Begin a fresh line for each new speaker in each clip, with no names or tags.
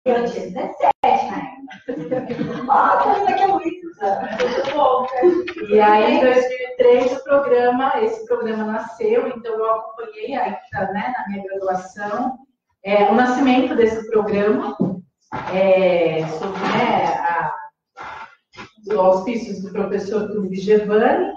Eu tinha 17 na época. Ah, que é Luísa. E aí, em 2003, esse programa nasceu, então eu acompanhei ainda, né, na minha graduação, o nascimento desse programa, sobre, né, os auspícios do professor Luiz Gervani,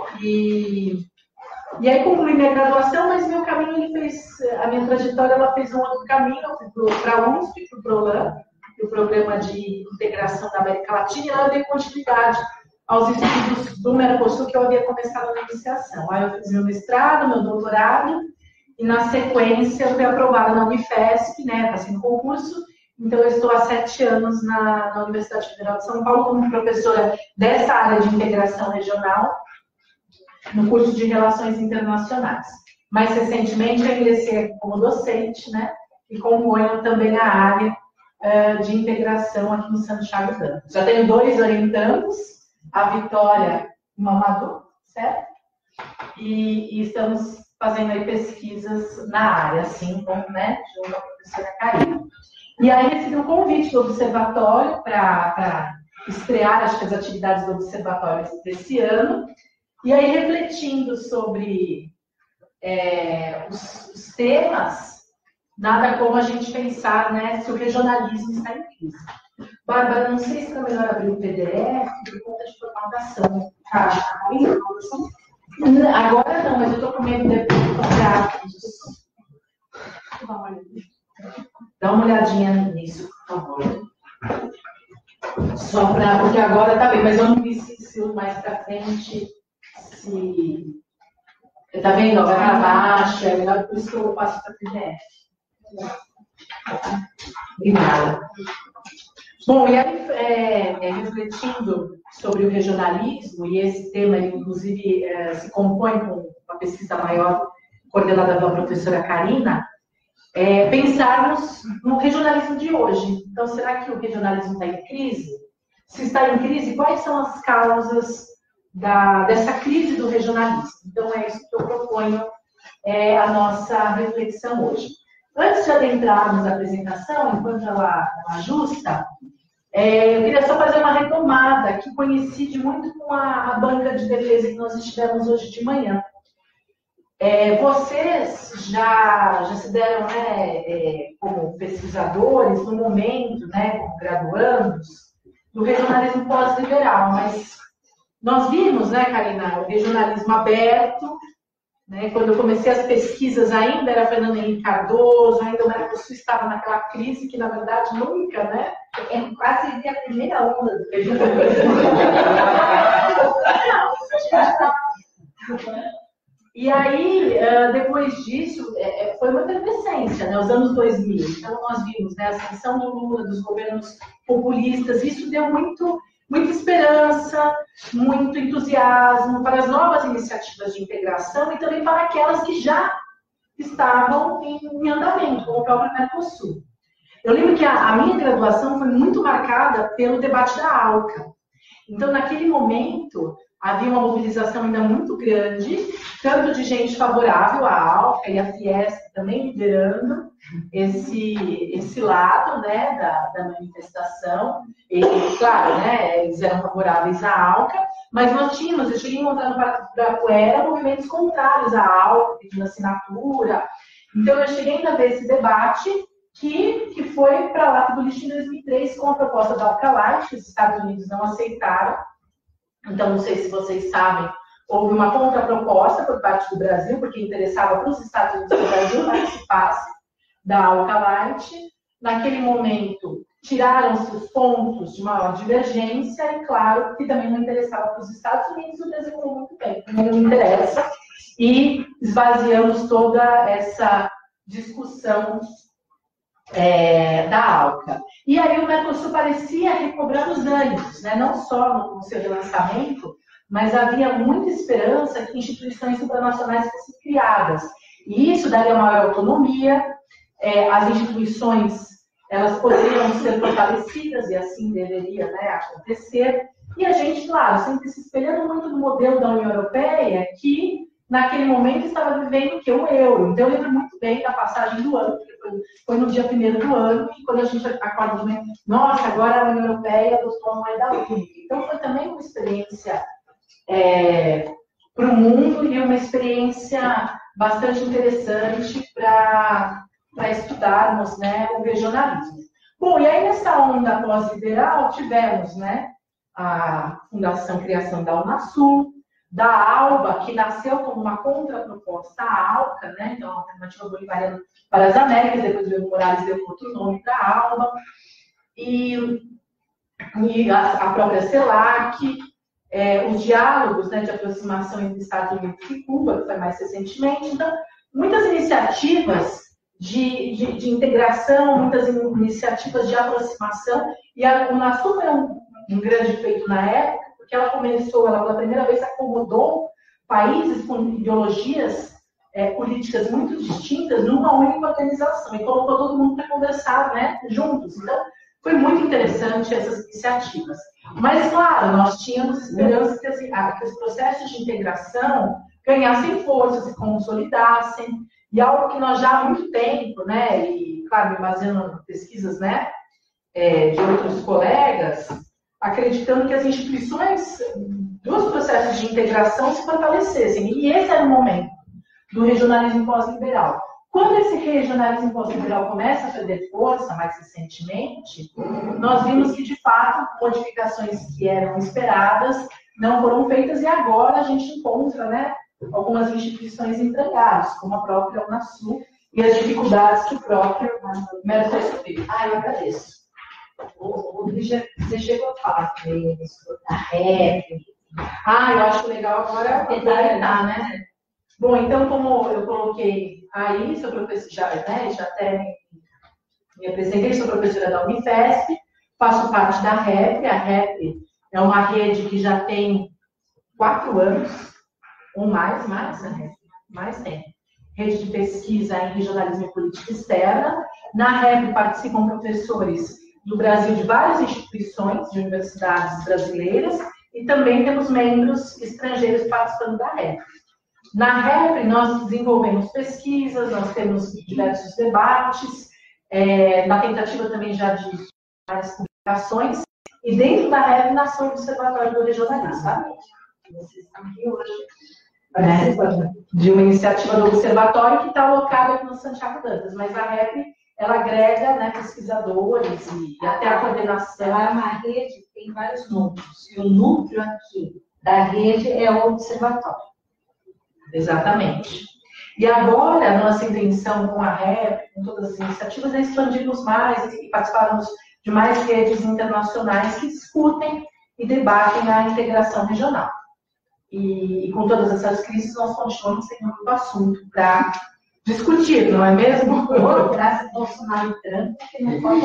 e aí concluí minha graduação, mas meu caminho, a minha trajetória, ela fez um outro caminho, eu fui para a USP, para o PROLAN, o Programa de Integração da América Latina, e lá eu dei continuidade aos estudos do Mercosul que eu havia começado na iniciação. Aí eu fiz meu mestrado, meu doutorado, e na sequência eu fui aprovada na Unifesp, né, passei no concurso, então eu estou há 7 anos na Universidade Federal de São Paulo como professora dessa área de integração regional, no curso de Relações Internacionais. Mais recentemente, eu ingressei como docente, né, e componho também a área de integração aqui no Santo Chagas d'Ampos. Já tenho 2 orientandos, a Vitória e o Mamadou, certo? E estamos fazendo aí pesquisas na área, assim como, né, junto à professora Karina. E aí recebi um convite do Observatório para estrear, acho que as atividades do Observatório desse ano. E aí, refletindo sobre os temas, nada como a gente pensar, né, se o regionalismo está em crise. Bárbara, não sei se é melhor abrir o PDF por conta de formatação. Tá? Agora não, mas eu estou com medo de gráficos. Dá uma olhadinha nisso, por favor. Só para. Porque agora tá bem, mas eu não vi se mais para frente. Tá vendo? Vai para baixo, é melhor, por isso que eu passo para o PDF. Obrigada. Bom, e aí, refletindo sobre o regionalismo, e esse tema, inclusive, se compõe com uma pesquisa maior coordenada pela professora Karina, pensarmos no regionalismo de hoje. Então, será que o regionalismo está em crise? Se está em crise, quais são as causas dessa crise do regionalismo? Então, é isso que eu proponho a nossa reflexão hoje. Antes de adentrarmos a apresentação, enquanto ela ajusta, eu queria só fazer uma retomada que coincide muito com a banca de defesa que nós estivemos hoje de manhã. Vocês já se deram, né, como pesquisadores, no momento, né, como graduandos, do regionalismo pós-liberal, mas nós vimos, né, Karina, o regionalismo aberto, né, quando eu comecei as pesquisas ainda era Fernando Henrique Cardoso, ainda o Mercosul estava naquela crise que, na verdade, nunca, né?
É quase a primeira onda do regionalismo.
E aí, depois disso, foi uma efervescência, né, os anos 2000. Então, nós vimos, né, a ascensão do Lula, dos governos populistas, isso deu muita esperança, muito entusiasmo para as novas iniciativas de integração e também para aquelas que já estavam em andamento, como o próprio Mercosul. Eu lembro que a minha graduação foi muito marcada pelo debate da ALCA. Então, naquele momento, havia uma mobilização ainda muito grande, tanto de gente favorável à ALCA e a Fiesp também liderando esse lado, né, da manifestação. E, claro, né, eles eram favoráveis à ALCA, mas eu cheguei a encontrar no Parque do Ibirapuera movimentos contrários à ALCA, pedindo assinatura. Então, eu cheguei ainda a ver esse debate que foi para lá do lixo em 2003 com a proposta da ALCA Light, que os Estados Unidos não aceitaram. Então, não sei se vocês sabem, houve uma contraproposta por parte do Brasil, porque interessava para os Estados Unidos que o Brasil participasse da ALCA Light. Naquele momento, tiraram-se os pontos de maior divergência e, claro, que também não interessava para os Estados Unidos, o Brasil falou muito bem, também não interessa. E esvaziamos toda essa discussão da ALCA. E aí o Mercosul parecia recobrar os ânimos, né? Não só no seu relançamento, mas havia muita esperança que instituições supranacionais fossem criadas. E isso daria maior autonomia, as instituições elas poderiam ser fortalecidas, e assim deveria, né, acontecer. E a gente, claro, sempre se espelhando muito no modelo da União Europeia, que naquele momento estava vivendo o que? O euro. Então eu lembro muito bem da passagem do ano, porque foi no dia 1º do ano, e quando a gente acorda de manhã, nossa, agora a União Europeia adotou a moeda única. Então foi também uma experiência para o mundo e uma experiência bastante interessante para estudarmos, né, o regionalismo. Bom, e aí nessa onda pós-liberal tivemos, né, a criação da Unasul, da ALBA, que nasceu como uma contraproposta à ALCA, né, então a Alternativa Bolivariana para as Américas, depois o Evo Morales deu outro nome para a ALBA, e a própria CELAC, os diálogos, né, de aproximação entre Estados Unidos e Cuba, que foi mais recentemente. Então, muitas iniciativas de integração, muitas iniciativas de aproximação, e a Unasul foi um grande feito na época, porque ela pela primeira vez acomodou países com ideologias políticas muito distintas numa única organização, e colocou todo mundo para conversar, né, juntos. Então, foi muito interessante essas iniciativas. Mas, claro, nós tínhamos esperança que os processos de integração ganhassem força, se consolidassem, e algo que nós já há muito tempo, né, e, claro, me baseando em pesquisas, né, de outros colegas, acreditando que as instituições dos processos de integração se fortalecessem. E esse era o momento do regionalismo pós-liberal. Quando esse regionalismo pós-liberal começa a perder força, mais recentemente, nós vimos que, de fato, modificações que eram esperadas não foram feitas, e agora a gente encontra, né, algumas instituições entregadas, como a própria Unasul, e as dificuldades que o próprio Mercosul teve.
Eu agradeço. Você chegou a falar da rap.
Eu acho legal agora tentar, né? Bom, então, como eu coloquei aí, sou professora, já até me apresentei, sou professora da Unifesp, faço parte da REP. A REP é uma rede que já tem 4 anos, ou mais, né? Mais tempo. Rede de pesquisa em regionalismo e política externa. Na REP participam professores do Brasil de várias instituições, de universidades brasileiras, e também temos membros estrangeiros participando da REP. Na REP, nós desenvolvemos pesquisas, nós temos diversos debates, na tentativa também já de várias publicações, e dentro da REP nasceu o Observatório do Regionalismo, sabe? Vocês estão aqui hoje, de uma iniciativa do Observatório que está alocada aqui no Santiago Dantas, mas a REP, ela agrega, né, pesquisadores e até a coordenação.
É uma rede que tem vários núcleos, e o núcleo aqui da rede é o Observatório.
Exatamente. E agora, a nossa intenção com a REP, com todas as iniciativas, é expandirmos mais e participarmos de mais redes internacionais que discutem e debatem a integração regional. E com todas essas crises, nós continuamos tendo muito assunto para discutir, não é mesmo?
Graças a Bolsonaro e Trump, que não pode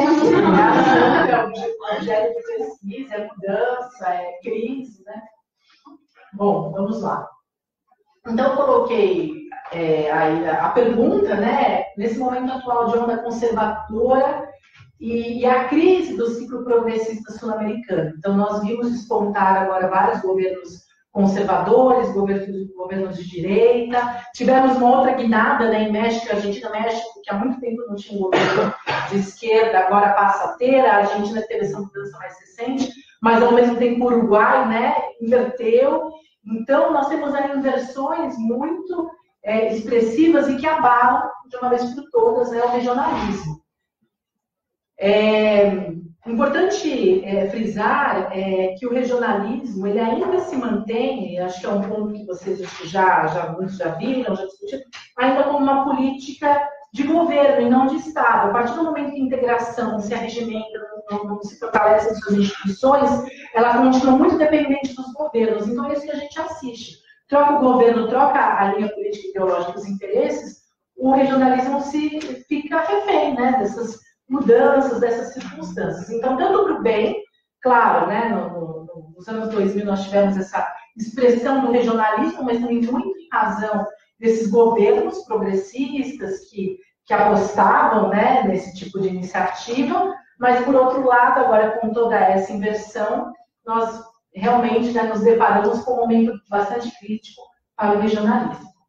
é um objeto de pesquisa, é mudança, é crise, né? Bom, vamos lá. Então, eu coloquei aí a pergunta, né, nesse momento atual de onda conservadora e a crise do ciclo progressista sul-americano. Então, nós vimos despontar agora vários governos conservadores, governos de direita. Tivemos uma outra guinada, né, em México, Argentina, México, que há muito tempo não tinha um governo de esquerda, agora passa a ter. A Argentina teve essa mudança mais recente, mas ao mesmo tempo o Uruguai, né, inverteu. Então, nós temos aí inversões muito expressivas e que abalam, de uma vez por todas, né, o regionalismo. Importante frisar que o regionalismo ele ainda se mantém, acho que é um ponto que vocês muitos já viram, já discutiram, ainda como uma política de governo e não de Estado. A partir do momento que a integração se arregimenta, não se fortalece em suas instituições, ela continua muito dependente dos governos. Então, é isso que a gente assiste. Troca o governo, troca a linha política e ideológica, os interesses, o regionalismo fica refém, né, dessas mudanças, dessas circunstâncias. Então, tanto para o bem, claro, né, nos anos 2000 nós tivemos essa expressão do regionalismo, mas também muito em razão desses governos progressistas que apostavam, né, nesse tipo de iniciativa, mas, por outro lado, agora com toda essa inversão, nós realmente, né, nos deparamos com um momento bastante crítico para o regionalismo.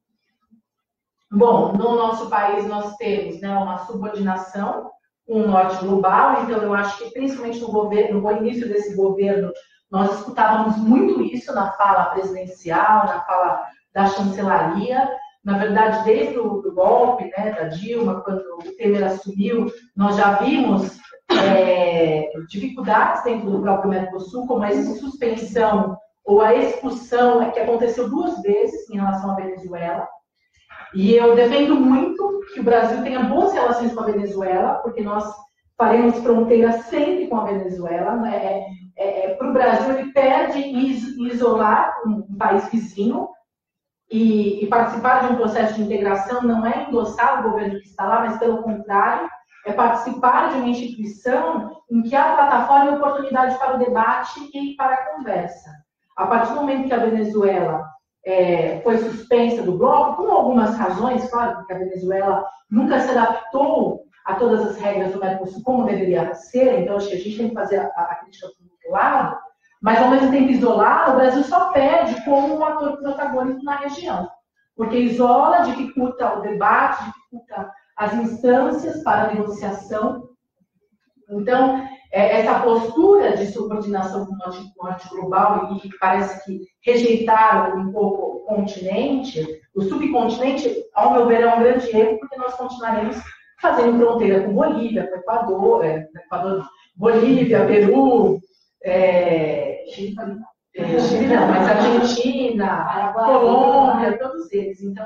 Bom, no nosso país nós temos, né, uma subordinação, um norte global, então eu acho que principalmente no início desse governo, nós escutávamos muito isso na fala presidencial, na fala da chancelaria. Na verdade, desde o golpe, né, da Dilma, quando o Temer assumiu, nós já vimos dificuldades dentro do próprio Mercosul, como a suspensão ou a expulsão, que aconteceu 2 vezes em relação à Venezuela. E eu defendo muito que o Brasil tenha boas relações com a Venezuela, porque nós faremos fronteira sempre com a Venezuela. Para o Brasil, ele perde isolar um país vizinho e participar de um processo de integração não é endossar o governo que está lá, mas pelo contrário, é participar de uma instituição em que há plataforma e oportunidade para o debate e para a conversa. A partir do momento que a Venezuela foi suspensa do bloco, por algumas razões, claro, porque a Venezuela nunca se adaptou a todas as regras do Mercosul como deveria ser, então acho que a gente tem que fazer a crítica do outro lado, mas ao mesmo tempo isolado, o Brasil só perde como um ator protagônico na região, porque isola, dificulta o debate, dificulta as instâncias para a negociação. Então, essa postura de subordinação com o norte global e que parece que rejeitaram um pouco o continente, o subcontinente, ao meu ver, é um grande erro, porque nós continuaremos fazendo fronteira com Bolívia, com Equador, Bolívia, Peru, Chile não, mas Argentina, Colômbia, todos eles. Então,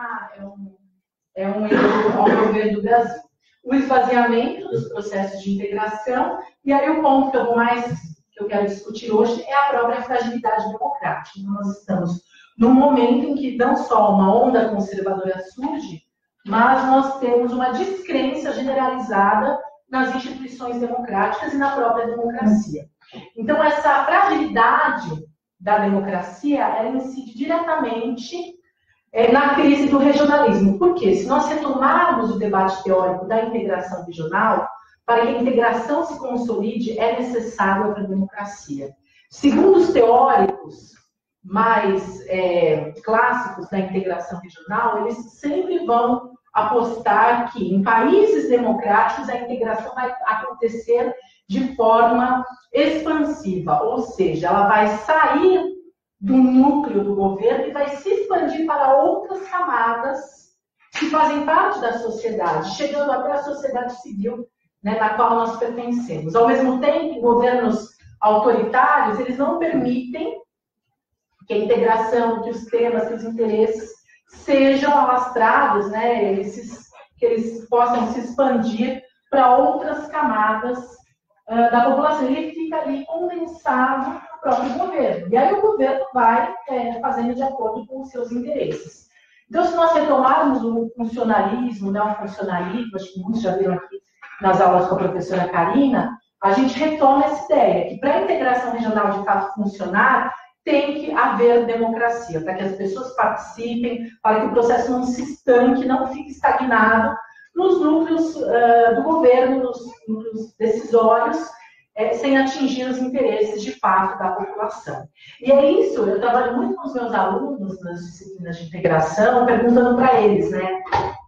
é um erro, ao meu ver, do Brasil. O esvaziamento dos processos de integração, e aí o ponto que eu quero discutir hoje é a própria fragilidade democrática. Então, nós estamos num momento em que não só uma onda conservadora surge, mas nós temos uma descrença generalizada nas instituições democráticas e na própria democracia. Então, essa fragilidade da democracia, ela incide diretamente na crise do regionalismo. Por quê? Se nós retomarmos o debate teórico da integração regional, para que a integração se consolide, é necessário a democracia. Segundo os teóricos mais clássicos da integração regional, eles sempre vão apostar que em países democráticos a integração vai acontecer de forma expansiva, ou seja, ela vai sair do núcleo do governo e vai se expandir para outras camadas que fazem parte da sociedade, chegando até a sociedade civil, né, na qual nós pertencemos. Ao mesmo tempo, governos autoritários, eles não permitem que a integração, que os temas, que os interesses sejam alastrados, né, que eles possam se expandir para outras camadas da população. Ele fica ali condensado no próprio governo. E aí o governo vai fazendo de acordo com os seus interesses. Então, se nós retomarmos o funcionalismo, né, acho que muitos já viram aqui nas aulas com a professora Karina, a gente retoma essa ideia, que para a integração regional de fato funcionar, tem que haver democracia, para que as pessoas participem, para que o processo não se estanque, não fique estagnado nos núcleos do governo, nos núcleos decisórios, sem atingir os interesses de fato da população. E é isso, eu trabalho muito com os meus alunos nas disciplinas de integração, perguntando para eles, né,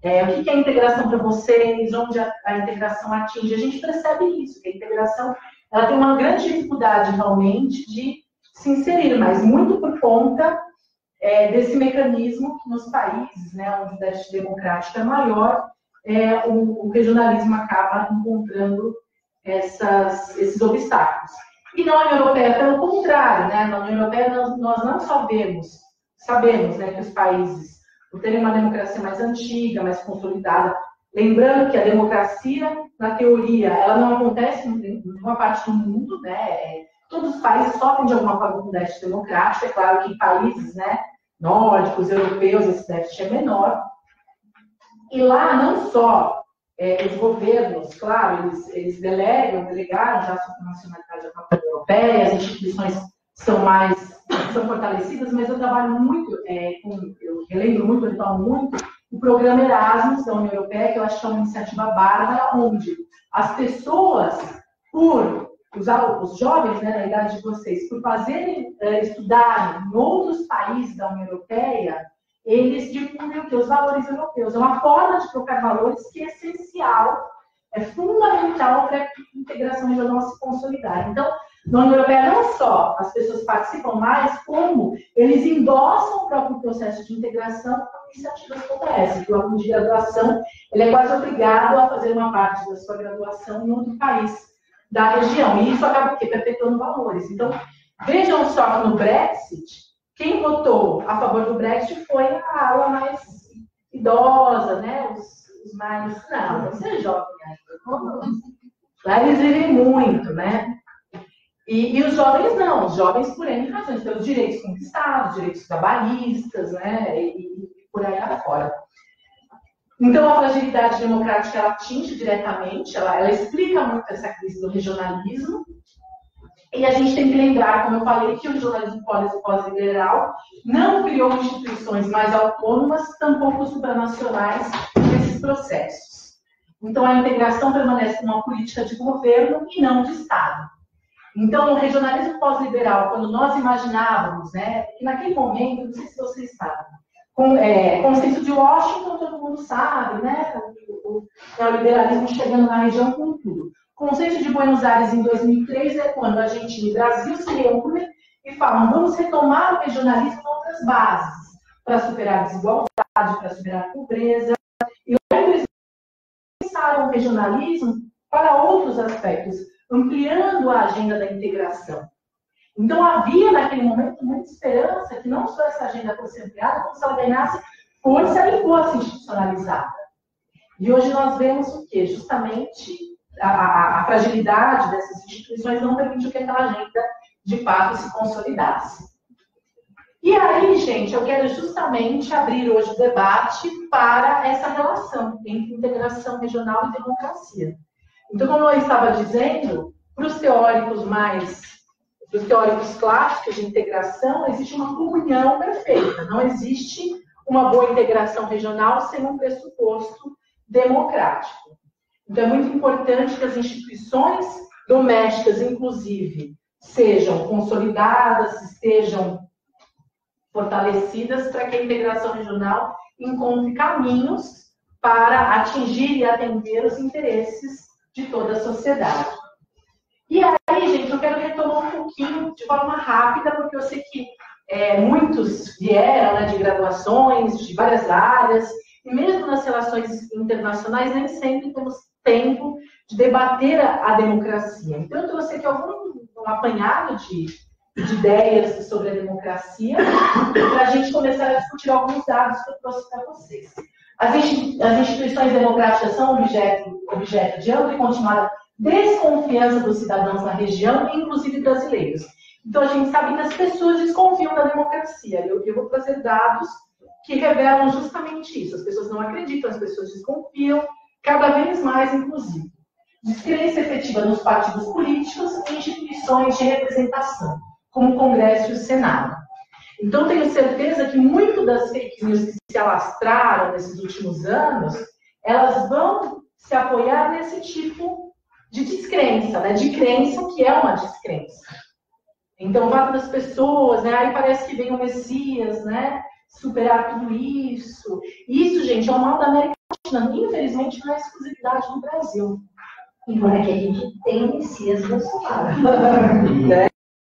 o que é integração para vocês, onde a integração atinge. A gente percebe isso, que a integração ela tem uma grande dificuldade realmente de se inserir, mas muito por conta desse mecanismo que nos países, né, onde o déficit democrático é maior, o regionalismo acaba encontrando esses obstáculos. E na União Europeia, pelo contrário, né, na União Europeia nós não só sabemos, né, que os países, por terem uma democracia mais antiga, mais consolidada, lembrando que a democracia, na teoria, ela não acontece em nenhuma parte do mundo, né, todos os países sofrem de alguma forma com déficit democrático. É claro que em países, né, nórdicos, europeus, esse déficit é menor. E lá não só os governos, claro, eles delegaram já a supranacionalidade da própria europeia, as instituições são fortalecidas, mas eu trabalho muito, eu relembro muito, eu falo muito, o programa Erasmus da União Europeia, que eu acho que é uma iniciativa bárbara, onde as pessoas, os jovens, né, da idade de vocês, por fazerem estudarem em outros países da União Europeia, eles difundem o quê? Os valores europeus. É uma forma de trocar valores que é essencial, é fundamental para que a integração regional se consolidar. Então, na União Europeia, não só as pessoas participam mais, como eles endossam o próprio processo de integração com iniciativas como essa, que o aluno de graduação ele é quase obrigado a fazer uma parte da sua graduação em outro país da região. E isso acaba perpetuando valores. Então, vejam só que no Brexit, quem votou a favor do Brexit foi a ala mais idosa, né? Os mais... Não, você é jovem ainda. Lá eles vivem muito, né? E os jovens não, os jovens por N razões, pelos direitos conquistados, direitos trabalhistas, né? E por aí afora. Então, a fragilidade democrática ela atinge diretamente, ela explica muito essa crise do regionalismo. E a gente tem que lembrar, como eu falei, que o regionalismo pós-liberal não criou instituições mais autônomas, tampouco supranacionais nesses processos. Então, a integração permanece como uma política de governo e não de Estado. Então, o regionalismo pós-liberal, quando nós imaginávamos, né, que naquele momento, não sei se vocês sabem, conceito de Washington, todo mundo sabe, né, o neoliberalismo chegando na região com tudo. O conceito de Buenos Aires em 2003 é quando a gente, no Brasil, se reúne e falam, vamos retomar o regionalismo em outras bases, para superar a desigualdade, para superar a pobreza. E eles pensaram o regionalismo para outros aspectos, ampliando a agenda da integração. Então, havia, naquele momento, muita esperança que não só essa agenda fosse ampliada, como se ela ganhasse força e fosse institucionalizada. E hoje nós vemos o quê? Justamente a fragilidade dessas instituições não permitiu que aquela agenda, de fato, se consolidasse. E aí, gente, eu quero justamente abrir hoje o debate para essa relação entre integração regional e democracia. Então, como eu estava dizendo, para os teóricos clássicos de integração, existe uma comunhão perfeita. Não existe uma boa integração regional sem um pressuposto democrático. Então, é muito importante que as instituições domésticas, inclusive, sejam consolidadas, estejam fortalecidas para que a integração regional encontre caminhos para atingir e atender os interesses de toda a sociedade. E aí, gente, eu quero retomar um pouquinho de forma rápida, porque eu sei que muitos vieram, né, de graduações, de várias áreas, e mesmo nas relações internacionais, nem sempre temos tempo de debater a democracia. Então, eu trouxe aqui um apanhado de ideias sobre a democracia, para a gente começar a discutir alguns dados que eu trouxe para vocês. As instituições democráticas são objeto de ampla e continuada desconfiança dos cidadãos na região, inclusive brasileiros. Então, a gente sabe que as pessoas desconfiam da democracia. Eu vou trazer dados que revelam justamente isso. As pessoas não acreditam, as pessoas desconfiam, cada vez mais, inclusive. Descrença efetiva nos partidos políticos e instituições de representação, como o Congresso e o Senado. Então, tenho certeza que muito das fake news que se alastraram nesses últimos anos, elas vão se apoiar nesse tipo de descrença, né? De crença que é uma descrença. Então, o fato das pessoas, né? Aí parece que vem o Messias, né? Superar tudo isso. Isso, gente, é o mal da América Latina. Infelizmente, não é exclusividade do Brasil.
Embora que a gente tenha o Messias Bolsonaro.
Né?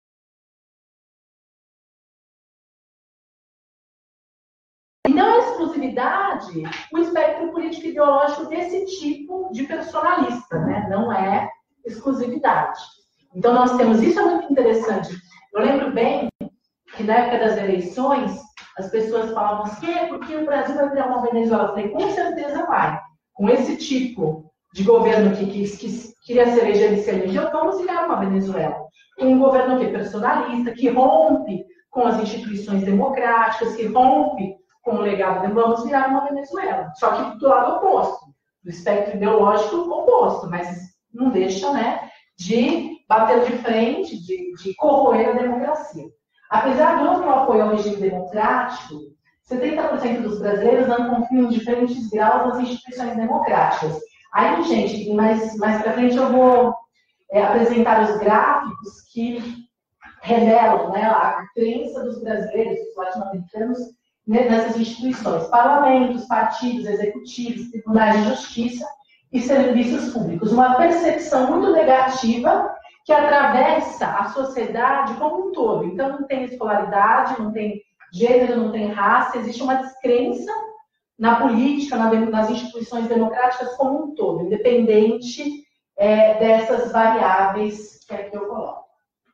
Então, a exclusividade, o espectro político ideológico desse tipo de personalista, né? Não é exclusividade. Então, nós temos, isso é muito interessante. Eu lembro bem que na época das eleições, as pessoas falavam assim, porque o Brasil vai virar uma Venezuela? Eu falei, com certeza vai. Com esse tipo de governo que queria se eleger e se elegeu, vamos virar uma Venezuela. Um governo que é personalista, que rompe com as instituições democráticas, que rompe com o legado de vamos virar uma Venezuela. Só que do lado oposto, do espectro ideológico oposto, mas não deixa, né, de bater de frente, de corroer a democracia. Apesar do amplo apoio ao regime democrático, 70% dos brasileiros não confiam em diferentes graus nas instituições democráticas. Aí, gente, mais para frente eu vou apresentar os gráficos que revelam, né, a crença dos brasileiros, dos latino-americanos, nessas instituições, parlamentos, partidos, executivos, tribunais de justiça e serviços públicos. Uma percepção muito negativa que atravessa a sociedade como um todo. Então, não tem escolaridade, não tem gênero, não tem raça, existe uma descrença na política, nas instituições democráticas como um todo, independente dessas variáveis que aqui eu coloco.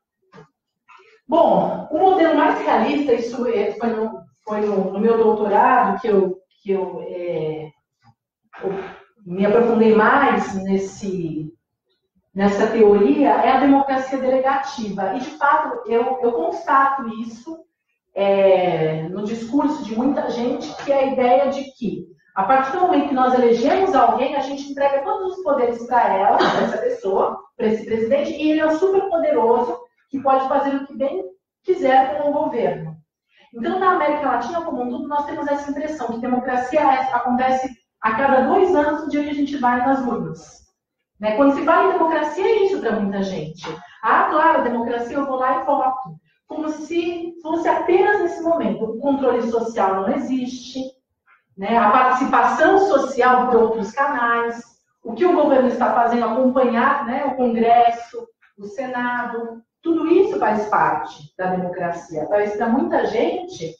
Bom, o modelo mais realista, isso foi no meu doutorado que eu me aprofundei mais nessa teoria, é a democracia delegativa. E, de fato, eu constato isso no discurso de muita gente, que é a ideia de que, a partir do momento que nós elegemos alguém, a gente entrega todos os poderes para ela, para essa pessoa, para esse presidente, e ele é o super poderoso que pode fazer o que bem quiser com o governo. Então, na América Latina como um todo, nós temos essa impressão que democracia acontece a cada 2 anos, no dia que a gente vai nas urnas. Né? Quando se fala em democracia, é isso para muita gente. Ah, claro, democracia, eu vou lá e voto. Como se fosse apenas nesse momento. O controle social não existe, né? A participação social por outros canais, o que o governo está fazendo, acompanhar, né? O Congresso, o Senado, tudo isso faz parte da democracia. Para muita gente,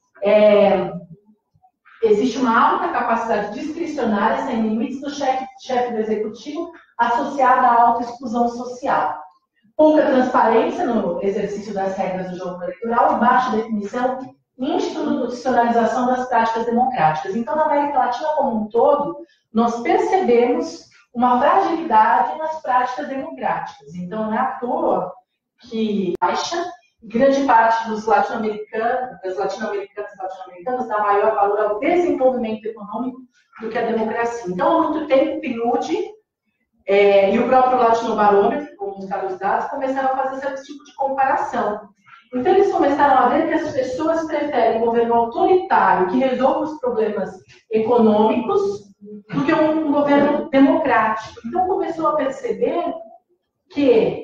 existe uma alta capacidade discricionária, sem limites, do chefe do executivo, associada à autoexclusão social. Pouca transparência no exercício das regras do jogo eleitoral e baixa definição e institucionalização das práticas democráticas. Então, na América Latina como um todo, nós percebemos uma fragilidade nas práticas democráticas. Então, não é à toa que baixa, grande parte dos latino-americanos dá maior valor ao desenvolvimento econômico do que à democracia. Então, há muito tempo, o PNUD e o próprio Latinobarômetro, como os dados, começaram a fazer esse tipo de comparação. Então, eles começaram a ver que as pessoas preferem um governo autoritário que resolva os problemas econômicos do que um governo democrático. Então, começou a perceber que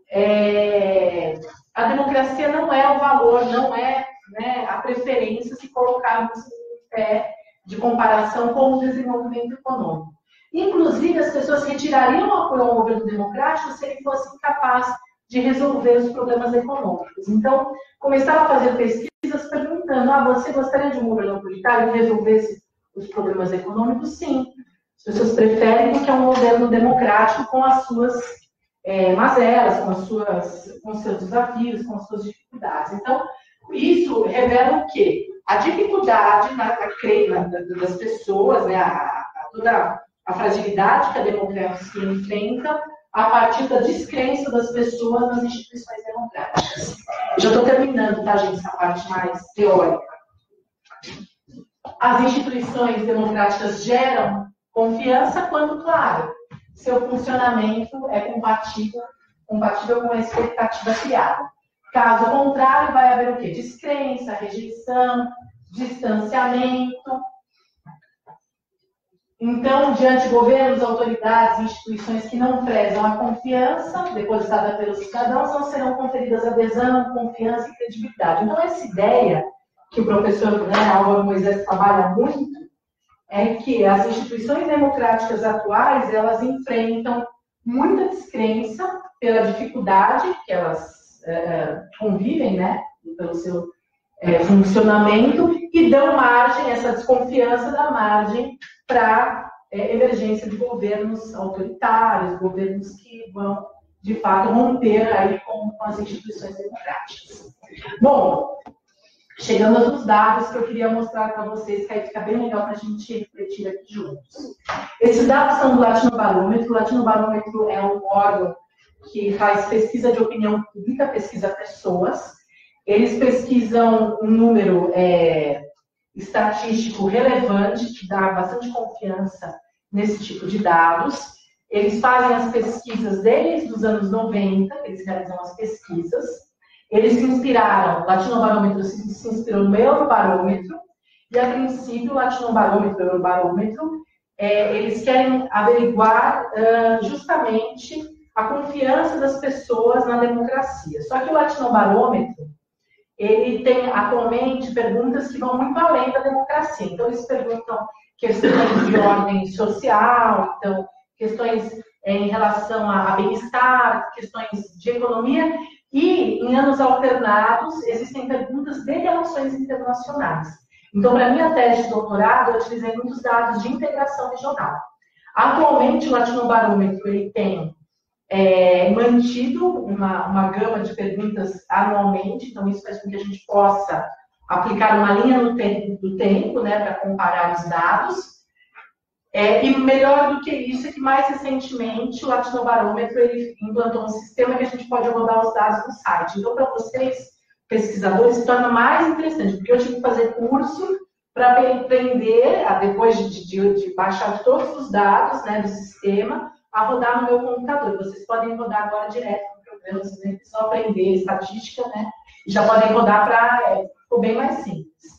a democracia não é o valor, não é, né, a preferência se colocarmos em pé de comparação com o desenvolvimento econômico. Inclusive, as pessoas retirariam o apoio ao governo democrático se ele fosse incapaz de resolver os problemas econômicos. Então, começaram a fazer pesquisas perguntando: você gostaria de um governo autoritário que resolvesse os problemas econômicos? Sim. As pessoas preferem porque é um governo democrático com as suas mazelas, com os seus desafios, com as suas dificuldades. Então, isso revela o quê? A dificuldade das pessoas, né, toda a fragilidade que a democracia enfrenta a partir da descrença das pessoas nas instituições democráticas. Já estou terminando, tá, gente, essa parte mais teórica. As instituições democráticas geram confiança quando, claro, seu funcionamento é compatível com a expectativa criada. Caso contrário, vai haver o quê? Descrença, rejeição, distanciamento. Então, diante de governos, autoridades e instituições que não prezam a confiança depositada pelos cidadãos, não serão conferidas adesão, confiança e credibilidade. Então, essa ideia que o professor Álvaro Moisés trabalha muito é que as instituições democráticas atuais, elas enfrentam muita descrença pela dificuldade que elas convivem, né, pelo seu funcionamento, e dão margem, essa desconfiança dá margem para emergência de governos autoritários, governos que vão, de fato, romper aí com as instituições democráticas. Bom, chegamos nos dados que eu queria mostrar para vocês, que aí fica bem legal para a gente refletir aqui juntos. Esses dados são do Latinobarômetro. O Latinobarômetro é um órgão que faz pesquisa de opinião pública, pesquisa pessoas. Eles pesquisam um número estatístico relevante, que dá bastante confiança nesse tipo de dados. Eles fazem as pesquisas desde os anos 90, eles realizam as pesquisas. Eles se inspiraram, o Latinobarômetro se inspirou no Eurobarômetro, e a princípio o Latinobarômetro e o Eurobarômetro, eles querem averiguar justamente a confiança das pessoas na democracia. Só que o Latinobarômetro, ele tem atualmente perguntas que vão muito além da democracia. Então, eles perguntam questões de ordem social, então, questões em relação a bem-estar, questões de economia, e em anos alternados existem perguntas de relações internacionais. Então, para minha tese de doutorado, eu utilizei muitos dados de integração regional. Atualmente, o Latinobarômetro ele tem mantido uma gama de perguntas anualmente, então isso faz com que a gente possa aplicar uma linha do tempo, né, para comparar os dados. E melhor do que isso é que, mais recentemente, o Latinobarômetro ele implantou um sistema que a gente pode rodar os dados no site. Então, para vocês, pesquisadores, se torna mais interessante, porque eu tive que fazer curso para aprender, depois de baixar todos os dados, né, do sistema, a rodar no meu computador. Vocês podem rodar agora direto no programa, vocês nem precisam aprender estatística, né? E já podem rodar ficou bem mais simples.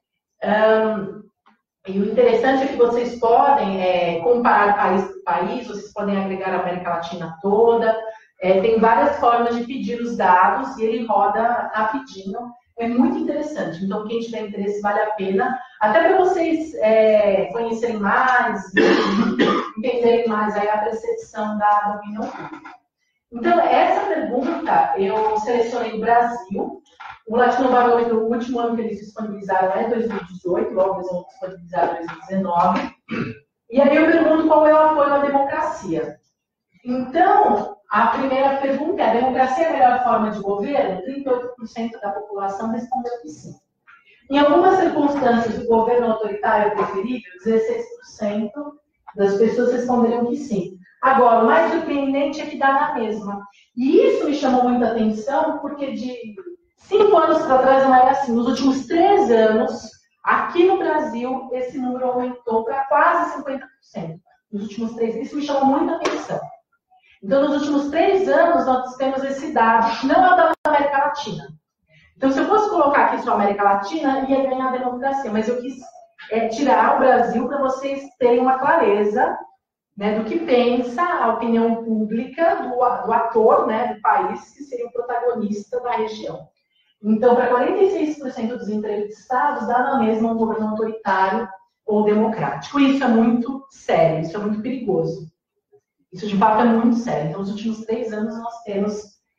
E o interessante é que vocês podem comparar país por país, vocês podem agregar a América Latina toda, tem várias formas de pedir os dados e ele roda rapidinho. É muito interessante. Então, quem tiver interesse, vale a pena. Até para vocês conhecerem mais, entenderem mais aí a percepção da opinião pública. Então, essa pergunta, eu selecionei o Brasil. O Latinobarômetro, o último ano que eles disponibilizaram é 2018, logo eles vão disponibilizar 2019. E aí eu pergunto qual é o apoio à democracia. Então, a primeira pergunta é: a democracia é a melhor forma de governo? 38% da população respondeu que sim. Em algumas circunstâncias, o governo autoritário é preferível? 16% das pessoas responderam que sim. Agora, o mais surpreendente é que dá na mesma. E isso me chamou muita atenção, porque de 5 anos para trás não era assim. Nos últimos 3 anos, aqui no Brasil, esse número aumentou para quase 50%. Nos últimos 3 anos, isso me chamou muita atenção. Então, nos últimos 3 anos, nós temos esse dado, não é da América Latina. Então, se eu fosse colocar aqui só a América Latina, ia ganhar a democracia. Mas eu quis tirar o Brasil para vocês terem uma clareza, né, do que pensa a opinião pública do ator, né, do país, que seria o protagonista da região. Então, para 46% dos entrevistados, dá na mesma um governo autoritário ou democrático. E isso é muito sério, isso é muito perigoso. Isso, de fato, é muito sério. Então, nos últimos 3 anos, nós temos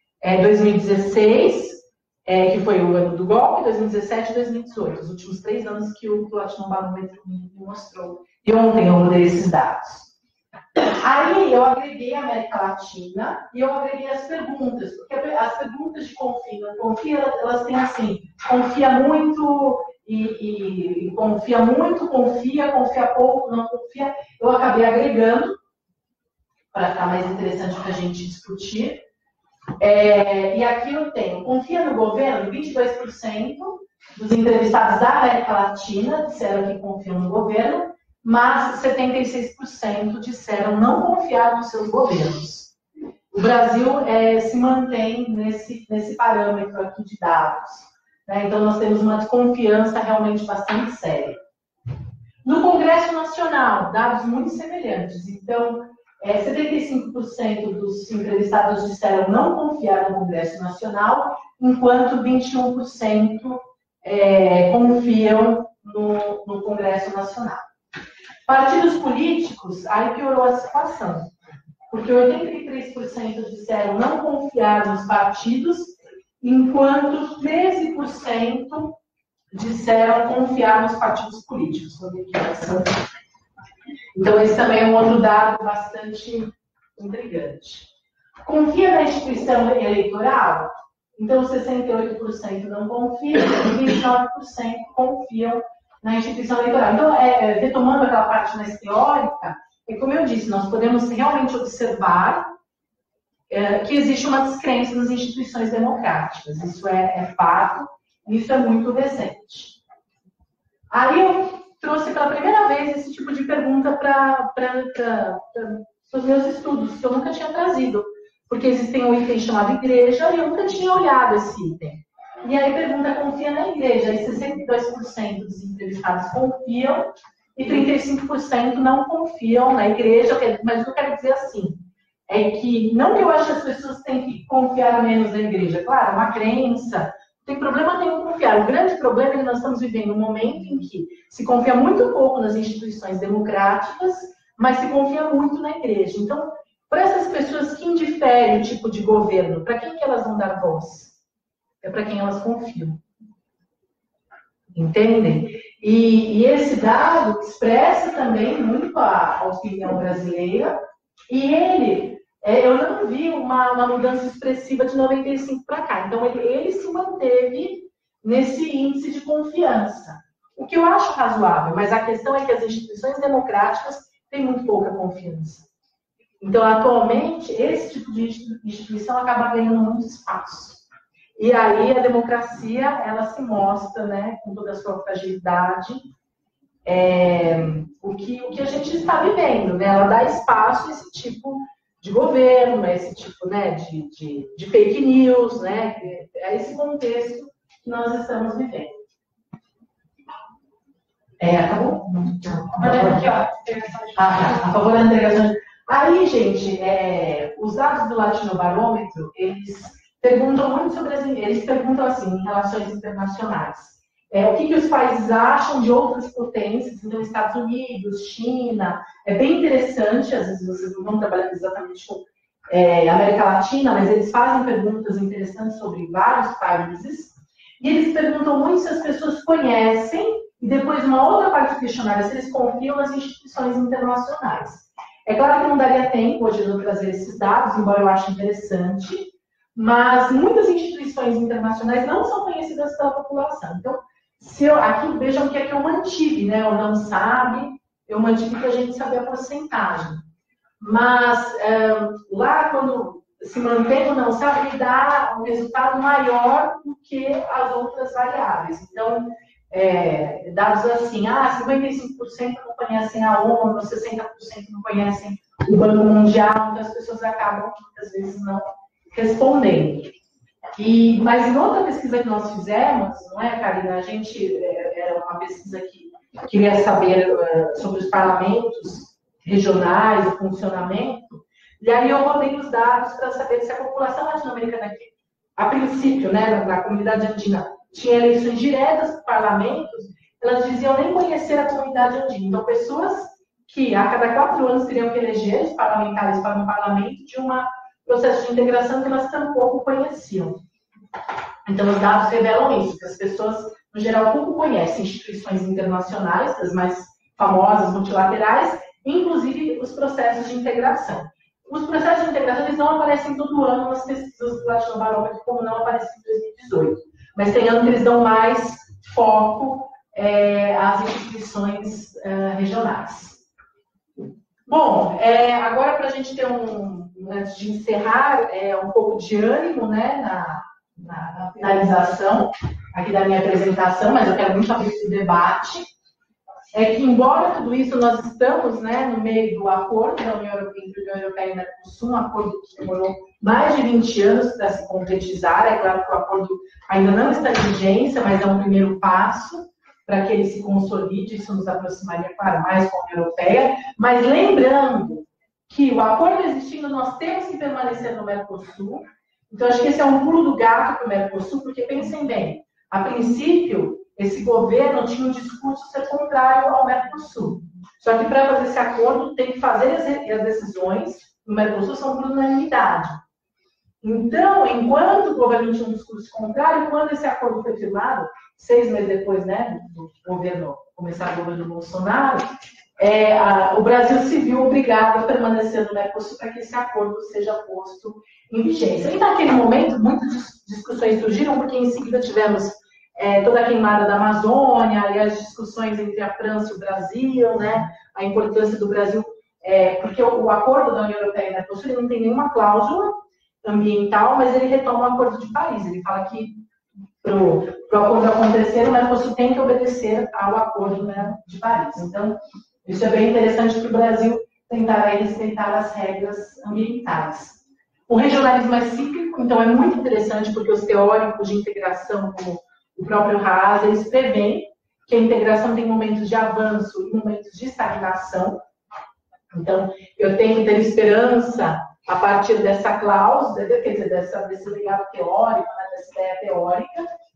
2016, que foi o ano do golpe, 2017 e 2018. Os últimos 3 anos que o Latinobarômetro me mostrou. E ontem eu mudei esses dados. Aí, eu agreguei a América Latina e eu agreguei as perguntas. Porque as perguntas de confia, elas têm assim, confia muito e confia muito, confia pouco, não confia. Eu acabei agregando para ficar mais interessante para a gente discutir. E aqui eu tenho, confia no governo, 22% dos entrevistados da América Latina disseram que confiam no governo, mas 76% disseram não confiar nos seus governos. O Brasil se mantém nesse parâmetro aqui de dados, né? Então, nós temos uma desconfiança realmente bastante séria. No Congresso Nacional, dados muito semelhantes. Então, 75% dos entrevistados disseram não confiar no Congresso Nacional, enquanto 21% confiam no Congresso Nacional. Partidos políticos, aí piorou a situação, porque 83% disseram não confiar nos partidos, enquanto 13% disseram confiar nos partidos políticos. Então, esse também é um outro dado bastante intrigante. Confia na instituição eleitoral? Então, 68% não confiam e 29% confiam na instituição eleitoral. Então, retomando aquela parte mais teórica, como eu disse, nós podemos realmente observar que existe uma descrença nas instituições democráticas. Isso é fato, isso é muito recente. Aí eu trouxe pela primeira vez esse tipo de pergunta para os meus estudos, que eu nunca tinha trazido, porque existem um item chamado igreja e eu nunca tinha olhado esse item. E aí pergunta, confia na igreja? E 62% dos entrevistados confiam e 35% não confiam na igreja. Mas o que eu quero dizer assim, é que não que eu acho que as pessoas têm que confiar menos na igreja. Claro, uma crença, tem problema nenhum confiar. O grande problema é que nós estamos vivendo um momento em que se confia muito pouco nas instituições democráticas, mas se confia muito na igreja. Então, para essas pessoas que indiferem o tipo de governo, para quem que elas vão dar voz? É para quem elas confiam. Entendem? E esse dado expressa também muito a opinião brasileira. E eu não vi uma mudança expressiva de 95 para cá. Então, ele se manteve nesse índice de confiança. O que eu acho razoável, mas a questão é que as instituições democráticas têm muito pouca confiança. Então, atualmente, esse tipo de instituição acaba ganhando muito espaço. E aí a democracia, ela se mostra, né, com toda a sua fragilidade, o que a gente está vivendo, né? Ela dá espaço a esse tipo de governo, a esse tipo, né, de fake news, né? É esse contexto que nós estamos vivendo. Acabou?
Olha aqui, ó.
A favor da integração. Aí, gente, os dados do Latinobarômetro, eles perguntam muito sobre eles perguntam assim, em relações internacionais. O que os países acham de outras potências, então Estados Unidos, China. É bem interessante, às vezes vocês não vão trabalhar exatamente com América Latina, mas eles fazem perguntas interessantes sobre vários países. E eles perguntam muito se as pessoas conhecem, e depois uma outra parte do questionário, se eles confiam nas instituições internacionais. É claro que não daria tempo hoje de eu trazer esses dados, embora eu ache interessante, mas muitas instituições internacionais não são conhecidas pela população. Então, aqui vejam o que é que eu mantive, né? O não sabe, eu mantive para a gente saber a porcentagem. Mas lá, quando se mantém o não sabe, ele dá um resultado maior do que as outras variáveis. Então, dados assim, 55% não conhecem a ONU, 60% não conhecem o Banco Mundial, então as pessoas acabam, muitas vezes, não respondendo. Mas em outra pesquisa que nós fizemos, não é, Karina? A gente, era uma pesquisa que queria saber sobre os parlamentos regionais, o funcionamento, e aí eu rodei os dados para saber se a população latino-americana, a princípio, né, na comunidade andina, tinha eleições diretas para parlamentos, elas diziam nem conhecer a comunidade andina. Então, pessoas que a cada 4 anos teriam que eleger os parlamentares para um parlamento de um processo de integração que elas tampouco conheciam. Então, os dados revelam isso, que as pessoas, no geral, pouco conhecem instituições internacionais, as mais famosas, multilaterais, inclusive os processos de integração. Os processos de integração, eles não aparecem todo ano nas pesquisas do Latinobarômetro, como não aparecem em 2018. Mas tem ano que eles dão mais foco às instituições regionais. Bom, agora para a gente ter antes de encerrar, um pouco de ânimo, né, na finalização aqui da minha apresentação, mas eu quero muito abrir esse debate, que embora tudo isso nós estamos, né, no meio do acordo da União Europeia e o Mercosul, um acordo que demorou mais de 20 anos para se concretizar. É claro que o acordo ainda não está em vigência, mas é um primeiro passo para que ele se consolide. Isso nos aproximaria, claro, mais com a União Europeia. Mas lembrando que o acordo existindo, nós temos que permanecer no Mercosul. Então, acho que esse é um pulo do gato para o Mercosul, porque pensem bem, a princípio, esse governo tinha um discurso ser contrário ao Mercosul. Só que para fazer esse acordo, tem que fazer as decisões no Mercosul são por unanimidade. Então, enquanto o governo tinha um discurso contrário, quando esse acordo foi firmado, 6 meses depois, né, do governo começar o governo Bolsonaro, o Brasil se viu obrigado a permanecer no Mercosul para que esse acordo seja posto em vigência. E naquele momento, muitas discussões surgiram, porque em seguida tivemos toda a queimada da Amazônia, e as discussões entre a França e o Brasil, né, a importância do Brasil, porque o acordo da União Europeia e o Mercosul não tem nenhuma cláusula ambiental, mas ele retoma o Acordo de Paris. Ele fala que para o acordo acontecer, o Mercosul tem que obedecer ao Acordo, né, de Paris. Então, isso é bem interessante para o Brasil tentar respeitar as regras ambientais. O regionalismo é cíclico, então é muito interessante porque os teóricos de integração, como o próprio Haas, eles preveem que a integração tem momentos de avanço e momentos de estagnação. Então, eu tenho que ter esperança a partir dessa cláusula, quer dizer, desse legado teórico, né, dessa ideia teórica,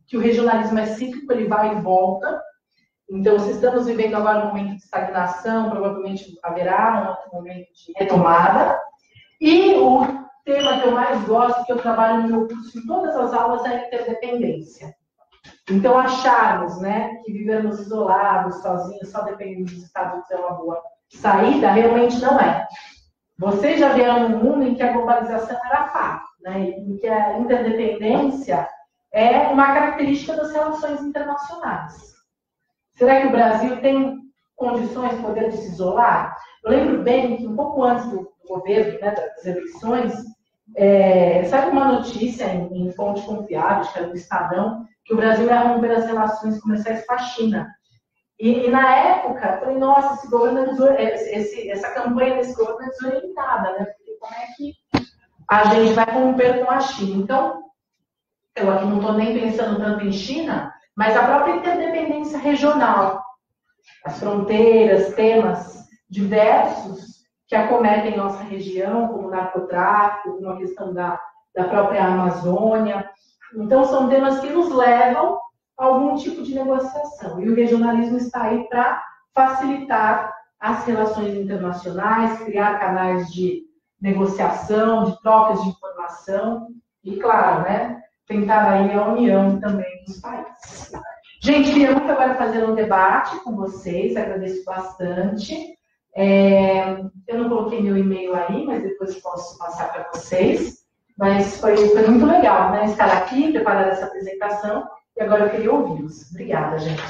que o regionalismo é cíclico, ele vai e volta. Então, se estamos vivendo agora um momento de estagnação, provavelmente haverá um outro momento de retomada. E o tema que eu mais gosto, que eu trabalho no meu curso em todas as aulas, é a interdependência. Então, acharmos, né, que vivemos isolados, sozinhos, só dependendo dos Estados Unidos é uma boa saída, realmente não é. Vocês já vieram num mundo em que a globalização era fato, né, em que a interdependência é uma característica das relações internacionais. Será que o Brasil tem condições de poder se isolar? Eu lembro bem que um pouco antes do governo, né, das eleições, saiu uma notícia em fonte confiável, acho que era do Estadão, que o Brasil ia romper as relações comerciais com a China. E na época, eu falei, nossa, esse governo essa campanha desse governo é desorientada, né? Porque como é que a gente vai romper com a China? Então, eu aqui não estou nem pensando tanto em China, mas a própria interdependência regional, as fronteiras, temas diversos que acometem nossa região, como o narcotráfico, como a questão da própria Amazônia. Então, são temas que nos levam a algum tipo de negociação. E o regionalismo está aí para facilitar as relações internacionais, criar canais de negociação, de trocas de informação e, claro, né, tentar aí a união também dos países. Gente, queria muito agora fazer um debate com vocês, agradeço bastante. Eu não coloquei meu e-mail aí, mas depois posso passar para vocês. Mas foi muito legal, né, estar aqui, preparar essa apresentação, e agora eu queria ouvi-los. Obrigada, gente.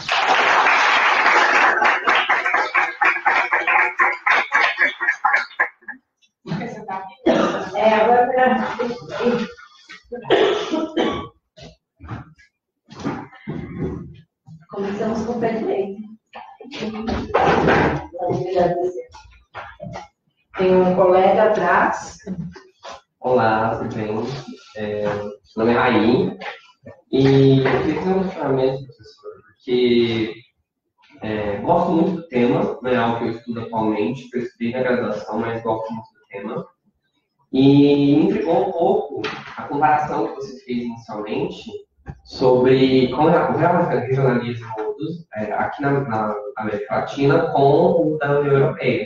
Agora começamos com o pé direito.
Tem um colega atrás.
Olá, tudo bem? Meu nome é Raí. E eu queria fazer um questionamento, professor, porque gosto muito do tema, não é algo que eu estudo atualmente, eu estudei na graduação, mas gosto muito do tema. E me intrigou um pouco a comparação que você fez inicialmente sobre como é o regionalismo aqui na América Latina com o da União Europeia.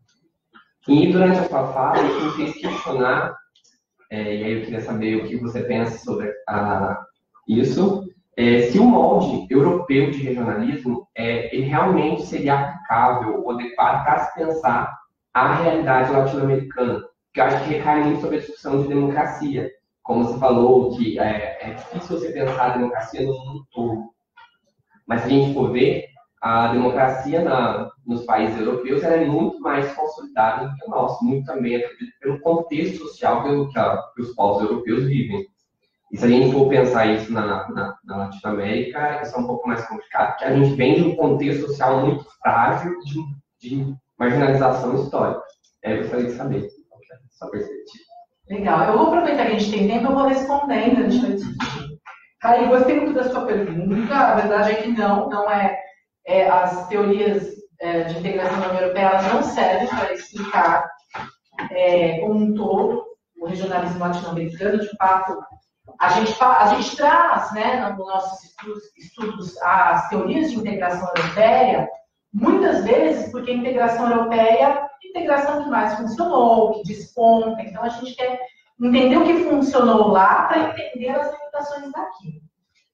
E durante a sua fala, isso me fez questionar, e aí eu queria saber o que você pensa sobre isso, se o molde europeu de regionalismo ele realmente seria aplicável ou adequado para se pensar a realidade latino-americana, que eu acho que recai muito sobre a discussão de democracia. Como você falou, que é difícil você pensar a democracia no mundo todo. Mas se a gente for ver, a democracia nos países europeus é muito mais consolidada do que o nosso, muito também pelo contexto social que os povos europeus vivem. E se a gente for pensar isso na Latinoamérica, isso é um pouco mais complicado, porque a gente vem de um contexto social muito frágil de marginalização histórica. Eu gostaria de saber qual é a sua perspectiva.
Legal. Eu vou aproveitar que a gente tem tempo, eu vou respondendo, a gente vai discutir. Aí, gostei muito da sua pergunta. A verdade é que não é as teorias de integração da União Europeia, elas não servem para explicar como um todo o regionalismo latino-americano. De fato, a gente traz, né, nos nossos estudos as teorias de integração europeia, muitas vezes porque a integração europeia é a integração que mais funcionou, que desponta. Então, a gente quer entender o que funcionou lá para entender as limitações daqui.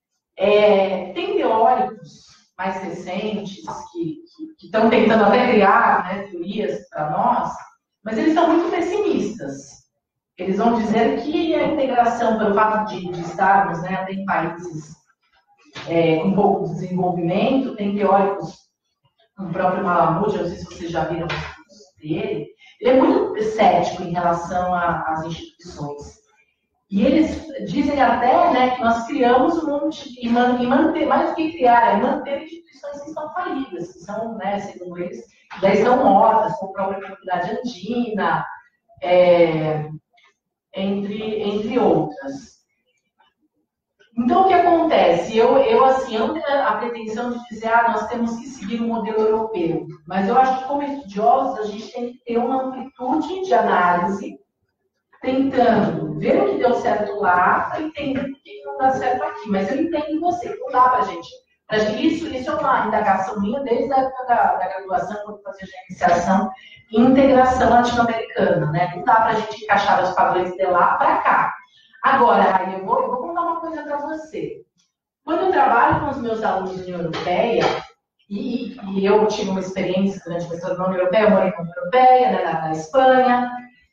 Tem teóricos mais recentes que estão tentando até criar, né, teorias para nós, mas eles são muito pessimistas. Eles vão dizer que a integração, pelo fato de estarmos, né, até em países com pouco desenvolvimento, tem teóricos, o próprio Malamud, eu não sei se vocês já viram os estudos dele, ele é muito cético em relação às instituições. E eles dizem até, né, que nós criamos um monte, e manter, mais do que criar, é manter instituições que estão falidas, que são, né, segundo eles, já estão mortas, como a própria comunidade andina, entre outras. Então, o que acontece? Eu assim, não tenho a pretensão de dizer, nós temos que seguir o modelo europeu, mas eu acho que, como estudiosos, a gente tem que ter uma amplitude de análise tentando ver o que deu certo lá para entender o que não dá certo aqui. Mas eu entendo você, não dá para gente. Isso é uma indagação minha desde a época da graduação, quando eu fazia iniciação em integração latino-americana, né? Não dá para a gente encaixar os padrões de lá para cá. Agora, aí eu vou contar uma coisa para você. Quando eu trabalho com os meus alunos de União Europeia, e eu tive uma experiência durante a mestrado na União Europeia, eu morei na União Europeia, né, na Espanha,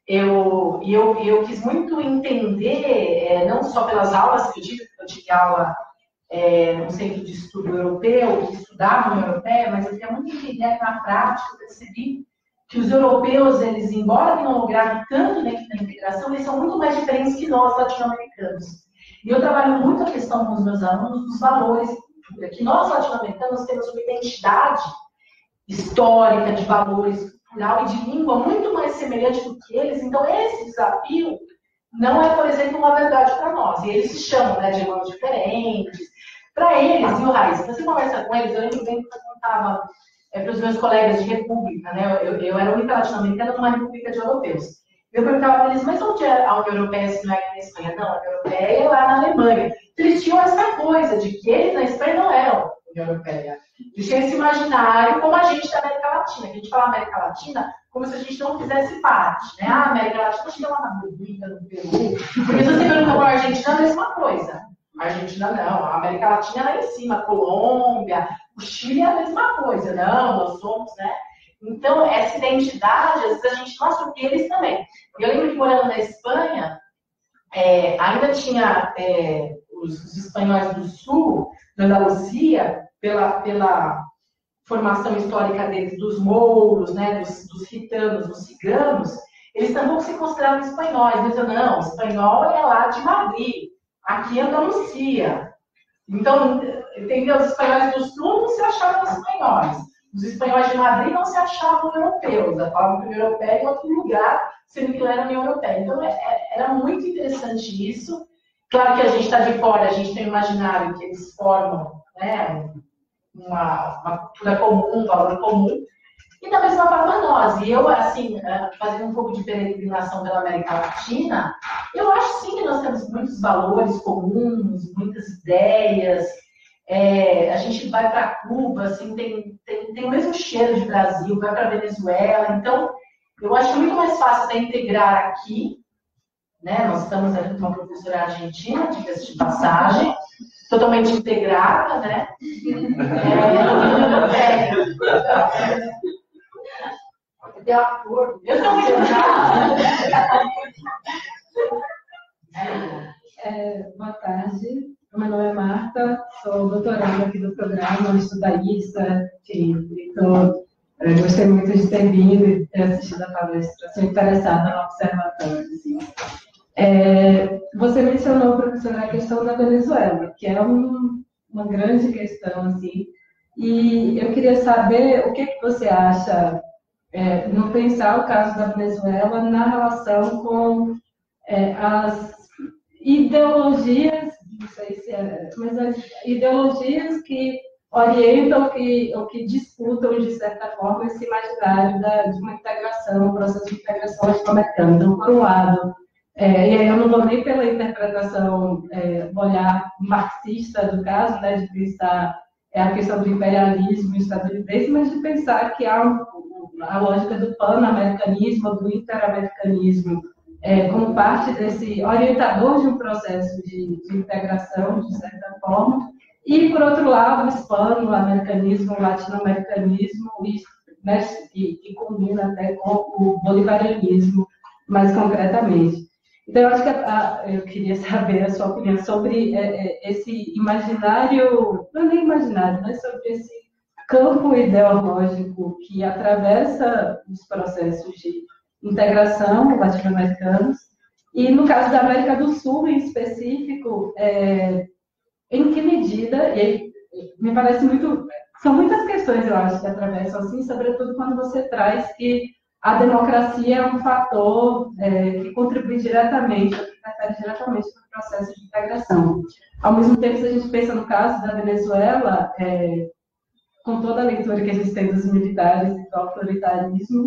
eu quis muito entender, não só pelas aulas que eu tive aula num centro de estudo europeu, que estudava na União Europeia, mas eu queria muito entender na prática, eu percebi que os europeus, eles, embora tenham logrado tanto na integração, eles são muito mais diferentes que nós, latino-americanos. E eu trabalho muito a questão com os meus alunos dos valores e cultura, que nós, latino-americanos, temos uma identidade histórica, de valores, cultural e de língua muito mais semelhante do que eles. Então, esse desafio não é, por exemplo, uma verdade para nós. E eles se chamam, né, de irmãos diferentes. Para eles, viu, Raíssa? Você conversa com eles, eu lembro bem que eu contava para os meus colegas de república, né? Eu era a única latino-americana numa república de europeus. Eu perguntava para eles, mas onde é a União Europeia se não é aqui na Espanha? Não, a União Europeia é lá na Alemanha. Eles tinham essa coisa de que eles na Espanha não eram União Europeia. Eles tinham esse imaginário como a gente da América Latina. Que a gente fala América Latina como se a gente não fizesse parte, né? A América Latina chega lá na Bolívia, no Peru. Porque se você pergunta para a Argentina, é a mesma coisa. A Argentina não, a América Latina é lá em cima, a Colômbia, o Chile é a mesma coisa. Não, nós somos, né? Então, essa identidade, às vezes a gente mostra que eles também. Eu lembro que morando na Espanha, ainda tinha os espanhóis do sul, da Andaluzia, pela formação histórica deles, dos mouros, né, dos gitanos, dos ciganos, eles também se consideravam espanhóis. Eles diziam, não, espanhol é lá de Madrid, aqui é Andaluzia. Então, entendeu? Os espanhóis do sul não se achavam espanhóis. Os espanhóis de Madrid não se achavam europeus, falavam que União Europeia em outro lugar, sendo que não era União Europeia. Então, era muito interessante isso. Claro que a gente está de fora, a gente tem um imaginário que eles formam, né, uma cultura comum, um valor comum. E da mesma forma nós. E eu, assim, fazendo um pouco de peregrinação pela América Latina, eu acho sim que nós temos muitos valores comuns, muitas ideias. A gente vai para Cuba, assim, tem o mesmo cheiro de Brasil, vai para Venezuela. Então, eu acho muito mais fácil de integrar aqui, né? Nós estamos aqui com uma professora argentina, diga-se de passagem, totalmente integrada, né? De acordo. Eu estou muito
boa tarde. Meu nome é Marta, sou doutoranda aqui do programa, estudalista, então gostei muito de ter vindo e ter assistido a palestra, sou interessada no observatório. Assim. Você mencionou, professora, a questão da Venezuela, que é uma grande questão, assim, e eu queria saber o que você acha, no pensar o caso da Venezuela na relação com as ideologias, não sei se mas as ideologias que orientam ou que disputam, de certa forma, esse imaginário de uma integração, um processo de integração latino-americana. Então, por um lado, e aí eu não vou nem pela interpretação, olhar marxista do caso, né, de pensar a questão do imperialismo estadunidense, mas de pensar que há a lógica do pan-americanismo, do interamericanismo, como parte desse orientador de um processo de integração, de certa forma, e, por outro lado, o hispano-americanismo, o latino-americanismo, né, e combina até com o bolivarianismo, mais concretamente. Então, eu acho que eu queria saber a sua opinião sobre esse imaginário, não é nem imaginário, mas sobre esse campo ideológico que atravessa os processos de integração latino-americanos, e no caso da América do Sul, em específico, em que medida, e aí, me parece muito, são muitas questões, eu acho, que atravessam assim, sobretudo quando você traz que a democracia é um fator que contribui diretamente, que interfere diretamente no processo de integração. Ao mesmo tempo, se a gente pensa no caso da Venezuela, com toda a leitura que a gente tem dos militares e do autoritarismo,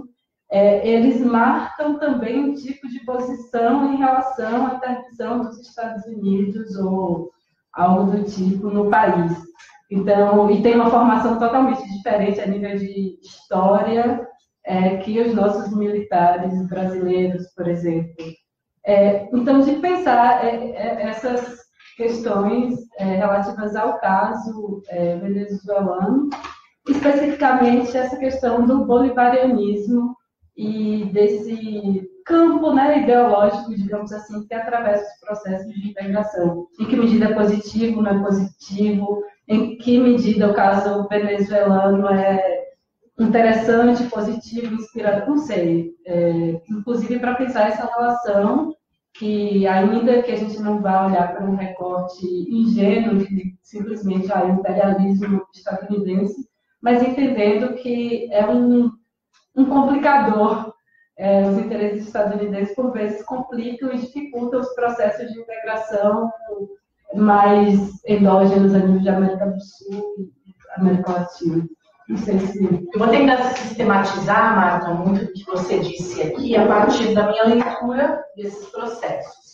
eles marcam também um tipo de posição em relação à intervenção dos Estados Unidos ou algo do tipo no país. Então, e tem uma formação totalmente diferente a nível de história que os nossos militares brasileiros, por exemplo. Então, de pensar essas questões relativas ao caso venezuelano, especificamente essa questão do bolivarianismo e desse campo, né, ideológico, digamos assim, que atravessa os processos de integração. Em que medida é positivo, não é positivo, em que medida o caso venezuelano é interessante, positivo, inspirador, não sei. Inclusive para pensar essa relação que, ainda que a gente não vá olhar para um recorte ingênuo de simplesmente o imperialismo estadunidense, mas entendendo que é um complicador. Os interesses estadunidenses, por vezes, complicam e dificultam os processos de integração mais endógenos a nível de América do Sul e América Latina. Não sei se...
Eu vou tentar sistematizar, Marta, muito do que você disse aqui a partir da minha leitura desses processos.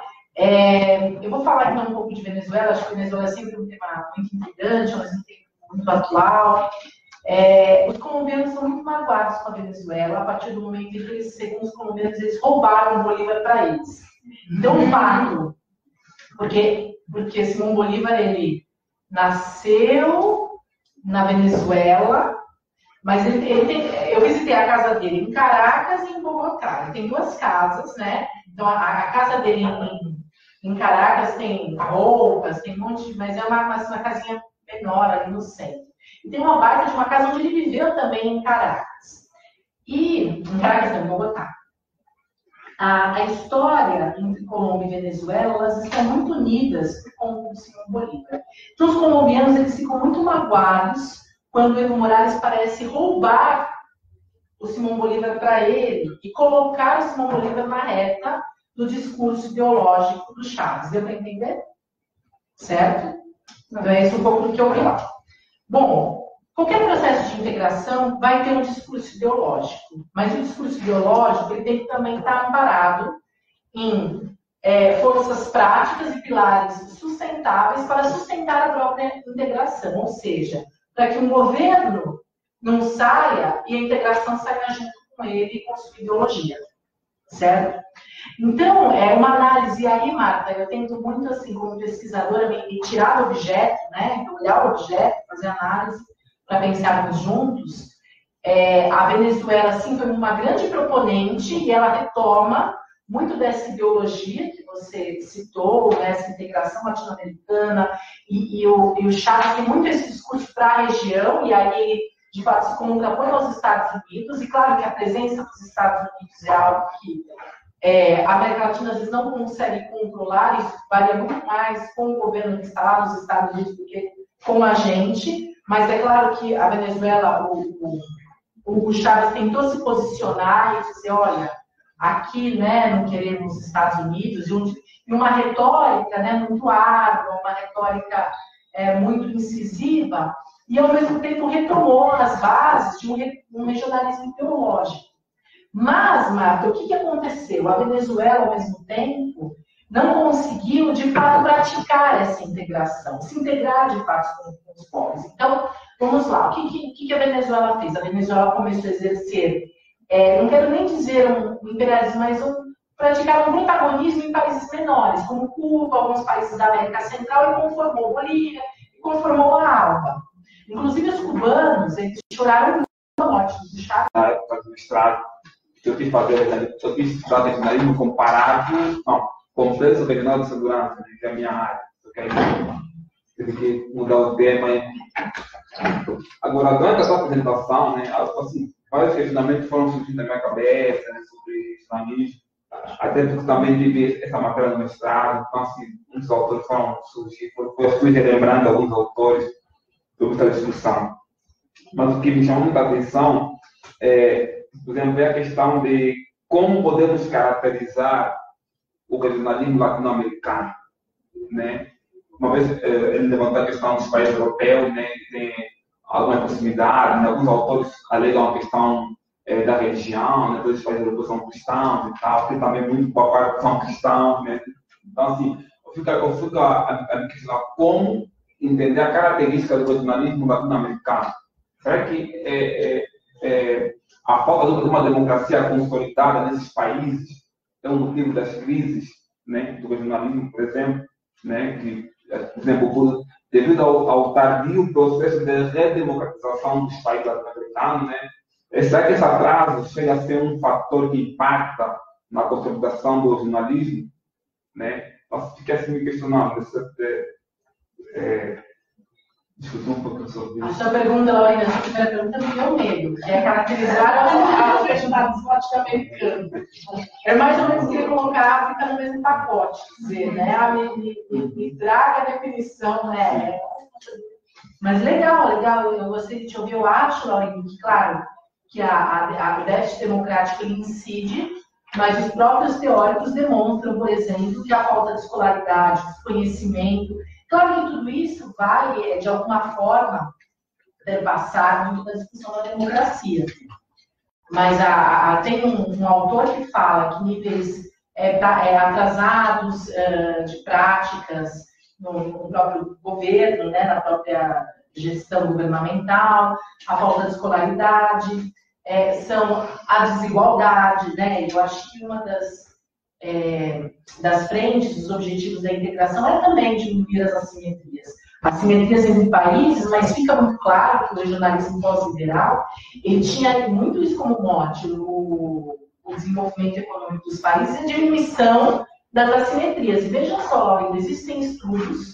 Eu vou falar então um pouco de Venezuela. Acho que Venezuela é sempre um tema muito intrigante, mas um tema muito atual. Os colombianos são muito magoados com a Venezuela a partir do momento em que eles, segundo os colombianos, eles roubaram o Bolívar para eles. Então, um fato, porque Simão Bolívar, ele nasceu na Venezuela, mas eu visitei a casa dele em Caracas e em Bogotá. Ele tem 2 casas, né? Então, a casa dele em Caracas tem roupas, tem um monte, mas é uma casinha menor ali no centro. E tem uma baita de uma casa onde ele viveu também em Caracas. E em Caracas, não, em Bogotá. A história entre Colômbia e Venezuela, elas estão muito unidas por conta do Simão Bolívar. Então, os colombianos, eles ficam muito magoados quando o Evo Morales parece roubar o Simão Bolívar para ele e colocar o Simão Bolívar na reta do discurso ideológico do Chávez. Deu para entender? Certo? Então, é isso um pouco do que eu vi lá. Bom, qualquer processo de integração vai ter um discurso ideológico, mas o discurso ideológico ele tem que também estar amparado em forças práticas e pilares sustentáveis para sustentar a própria integração, ou seja, para que o governo não saia e a integração saia junto com ele e com sua ideologia, certo? Então, é uma análise, e aí, Marta, eu tento muito, assim, como pesquisadora, me tirar do objeto, né? Olhar o objeto, fazer análise, para pensarmos juntos. A Venezuela, assim, foi uma grande proponente e ela retoma muito dessa ideologia que você citou, essa integração latino-americana, e o Chávez tem muito esse discurso para a região, e aí ele, de fato, se contrapõe aos Estados Unidos, e claro que a presença dos Estados Unidos é algo que a América Latina às vezes não consegue controlar, isso varia muito mais com o governo que está lá nos Estados Unidos do que com a gente, mas é claro que a Venezuela, o Chávez tentou se posicionar e dizer, olha, aqui, né, não queremos os Estados Unidos, e uma retórica, né, muito árdua, uma retórica muito incisiva, e ao mesmo tempo retomou as bases de um regionalismo ideológico. Mas, Marta, o que aconteceu? A Venezuela, ao mesmo tempo, não conseguiu, de fato, praticar essa integração, se integrar, de fato, com os povos. Então, vamos lá. O que a Venezuela fez? A Venezuela começou a exercer, não quero nem dizer um imperialismo, mas praticar um protagonismo em países menores, como Cuba, alguns países da América Central, e conformou Bolívia, e conformou a ALBA. Inclusive, os cubanos, eles choraram muito a morte do Chávez.
Na época do mestrado, eu quis estudar regionalismo comparado, complexo regional de segurança, que é a minha área. Tive que mudar o tema. Agora, durante a sua apresentação, né, assim, vários questionamentos foram surgindo na minha cabeça, né, sobre islamismo. Até porque também vivi essa matéria no mestrado, então, assim, muitos autores foram surgir, eu fui relembrando alguns autores sobre essa discussão. Mas o que me chamou muita atenção por exemplo, a questão de como podemos caracterizar o regionalismo latino-americano, né? Uma vez ele levantou a questão dos países europeus, né? Que tem alguma proximidade, né? Alguns autores alegam a questão da região, né? Todos os países europeus são cristãos e tal, tem também muito papai que são cristãos, né? Então, assim, eu fico a me questionar como entender a característica do regionalismo latino-americano. Será que a falta de uma democracia consolidada nesses países é um motivo das crises, né, do regionalismo, por exemplo, né, que, por exemplo, devido ao tardio processo de redemocratização dos países latino-americanos, né, será que esse atraso chega a ser um fator que impacta na consolidação do regionalismo? Né? Nós fiquei assim me questionando. Discutir um pouco sobre isso.
A sua pergunta, Laurina, a sua primeira pergunta me deu medo, que é caracterizar o regionalismo latino-americano. É mais ou menos querer colocar a África no mesmo pacote, dizer, né? Me traga a definição, né? Mas legal, eu gostei de te ouvir. Eu acho, Laurina, que claro, que o déficit democrático ele incide, mas os próprios teóricos demonstram, por exemplo, que a falta de escolaridade, de conhecimento. Claro que tudo isso vai, de alguma forma, passar muito da discussão da democracia. Mas tem um autor que fala que níveis atrasados de práticas no próprio governo, né, na própria gestão governamental, a falta de escolaridade, são a desigualdade, né? Eu acho que uma das frentes, dos objetivos da integração é também diminuir as assimetrias. Assimetrias entre países, mas fica muito claro que o regionalismo pós-liberal, ele tinha muito isso como mote, o desenvolvimento econômico dos países e a diminuição das assimetrias. E vejam só, Laura, existem estudos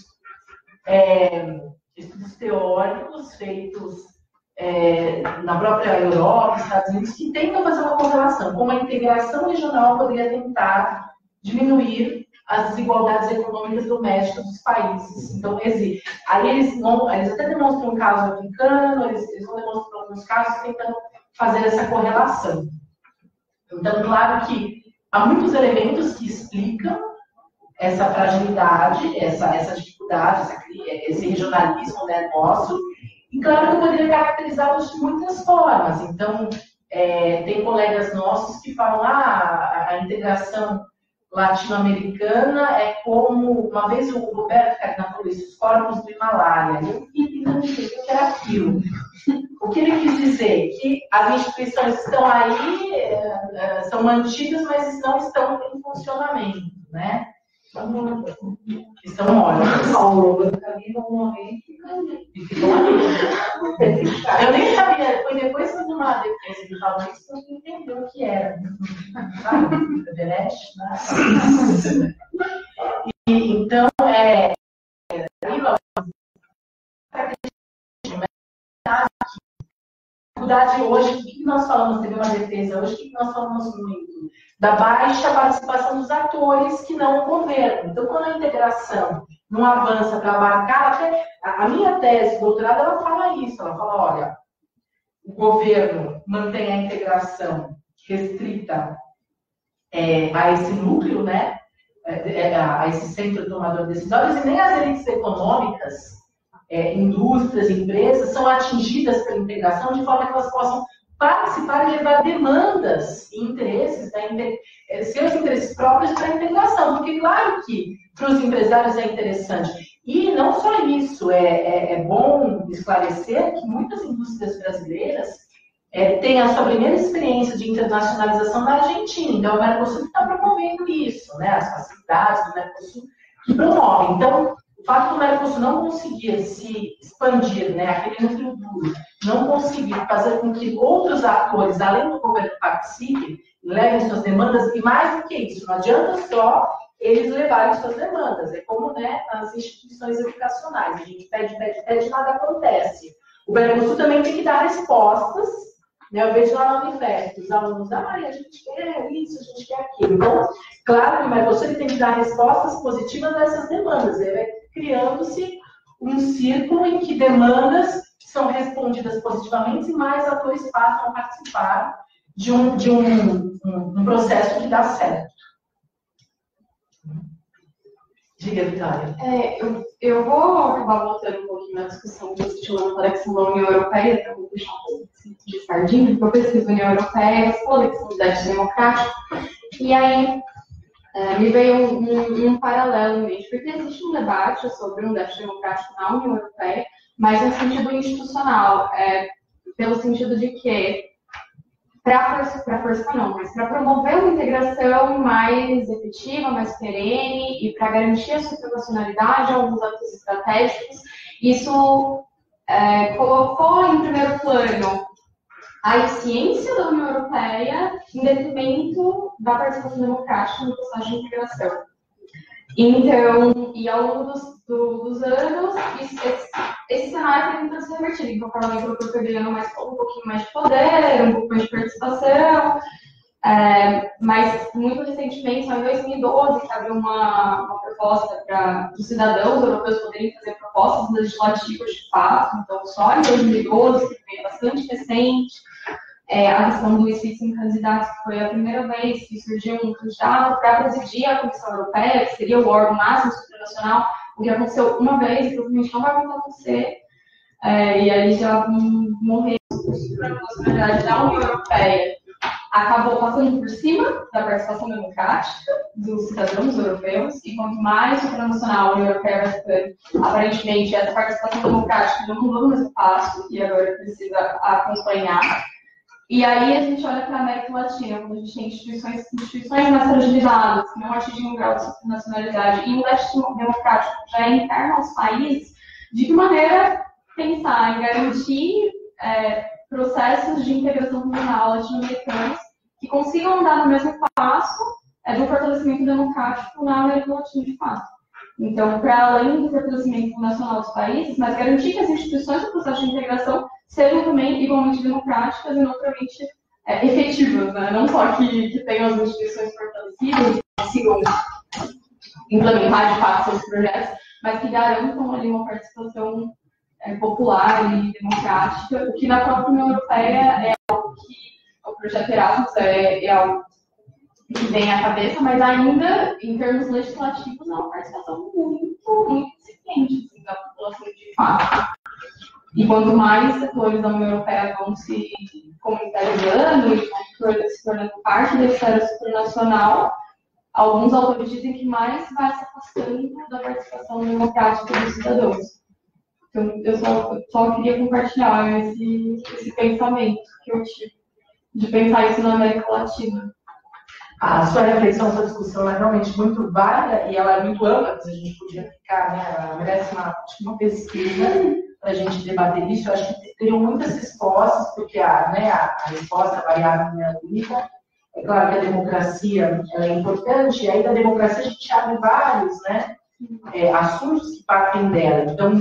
teóricos feitos na própria Europa, Estados Unidos, que tentam fazer uma correlação, como a integração regional poderia tentar diminuir as desigualdades econômicas domésticas dos países. Então, aí eles até demonstram um caso africano, eles vão demonstrar alguns casos tentando fazer essa correlação. Então, claro que há muitos elementos que explicam essa fragilidade, essa dificuldade, esse regionalismo, né, nosso. E claro que eu poderia caracterizá-los de muitas formas. Então, tem colegas nossos que falam a integração latino-americana é como, uma vez o Roberto Carina falou isso, os corpos do Himalaia. Eu fiquei tentando entender o que era aquilo. O que ele quis dizer? Que as instituições estão aí, são mantidas, mas não estão em funcionamento, né? Que são ótimas. Eu nem sabia, foi depois de uma defesa que falou isso, eu entendi o que era. Everest, né? Então, dificuldade hoje, o que nós falamos, teve uma defesa hoje, o que nós falamos muito? Da baixa participação dos atores que não o governo. Então, quando a integração não avança para abarcar, até a minha tese de doutorado, ela fala isso, ela fala, olha, o governo mantém a integração restrita a esse núcleo, né, a esse centro tomador de decisões, e nem as elites econômicas, indústrias, empresas, são atingidas pela integração de forma que elas possam participar e levar demandas e interesses, seus interesses próprios para a integração. Porque, claro que para os empresários é interessante. E não só isso, é bom esclarecer que muitas indústrias brasileiras têm a sua primeira experiência de internacionalização na Argentina. Então, o Mercosul está promovendo isso, né? As facilidades do Mercosul que promovem. Então, o fato do Mercosul não conseguir se expandir, né, aquele núcleo duro, não conseguir fazer com que outros atores, além do governo, participem, levem suas demandas, e mais do que isso, não adianta só eles levarem suas demandas. É como, né, nas instituições educacionais, a gente pede e nada acontece. O Mercosul também tem que dar respostas, né? Eu vejo lá no Unifesp, os alunos, a gente quer isso, a gente quer aquilo. Então, claro que o Mercosul tem que dar respostas positivas a essas demandas. Ele vai criando-se um círculo em que demandas são respondidas positivamente e mais atores passam a participar de um processo que dá certo. Diga, Vitória.
Eu vou acabar voltando um pouquinho na discussão que você tinha na conexão da União Europeia, para puxar um pouco assim.
de sardinha, porque eu pesquiso União Europeia, flexibilidade democrática, e aí me veio um paralelo em mente, porque existe um debate sobre um déficit democrático na União Europeia, mas no sentido institucional, pelo sentido de que, para promover uma integração mais efetiva, mais perene, e para garantir a supranacionalidade, alguns atos estratégicos, isso colocou em primeiro plano a eficiência da União Europeia em detrimento da participação democrática no processo de integração. Então, e ao longo dos anos, esse cenário tem se revertido. Então, o Parlamento Europeu foi ganhando um pouquinho mais de poder, um pouco mais de participação, mas muito recentemente, só em 2012, que abriu uma proposta para os cidadãos europeus poderem fazer propostas legislativas de fato. Então, só em 2012, que foi bastante recente, a questão do Spitzenkandidat, que foi a primeira vez que surgiu um candidato para presidir a Comissão Europeia, que seria o órgão máximo supranacional, o que aconteceu uma vez e provavelmente não vai acontecer. E aí já morreu a supranacionalidade da União Europeia. Acabou passando por cima da participação democrática dos cidadãos europeus, e quanto mais supranacional a União Europeia vai ficando, aparentemente essa participação democrática não mudou no mesmo passo e agora precisa acompanhar. E aí a gente olha para a América Latina, quando a gente tem instituições mais fragilizadas, que não atingem um grau de supranacionalidade, e um déficit democrático já é interno aos países, de que maneira pensar em garantir processos de integração regional latino-americanos que consigam andar no mesmo passo do fortalecimento democrático na América Latina, de fato. Então, para além do fortalecimento nacional dos países, mas garantir que as instituições do processo de integração sejam também igualmente democráticas e não somente efetivas, né? Não só que tenham as instituições fortalecidas e consigam implementar de fato seus projetos, mas que garantam ali uma participação popular e democrática, o que na própria União Europeia é algo que o projeto Erasmus é algo que vem à cabeça, mas ainda, em termos legislativos, é uma participação muito incipiente da população de fato. E quanto mais setores da União Europeia vão se comunitarizando e vão se tornando parte da esfera supranacional, alguns autores dizem que mais vai se afastando da participação democrática dos cidadãos. Então, eu só queria compartilhar esse pensamento que eu tive, de pensar isso na América Latina.
A sua reflexão, sua discussão é realmente muito válida e ela é muito ampla, se a gente podia ficar, né? Ela merece uma pesquisa para a gente debater isso. Eu acho que teriam muitas respostas, porque a resposta variável não é única. É claro que a democracia ela é importante, e aí da democracia a gente abre vários assuntos que partem dela. Então,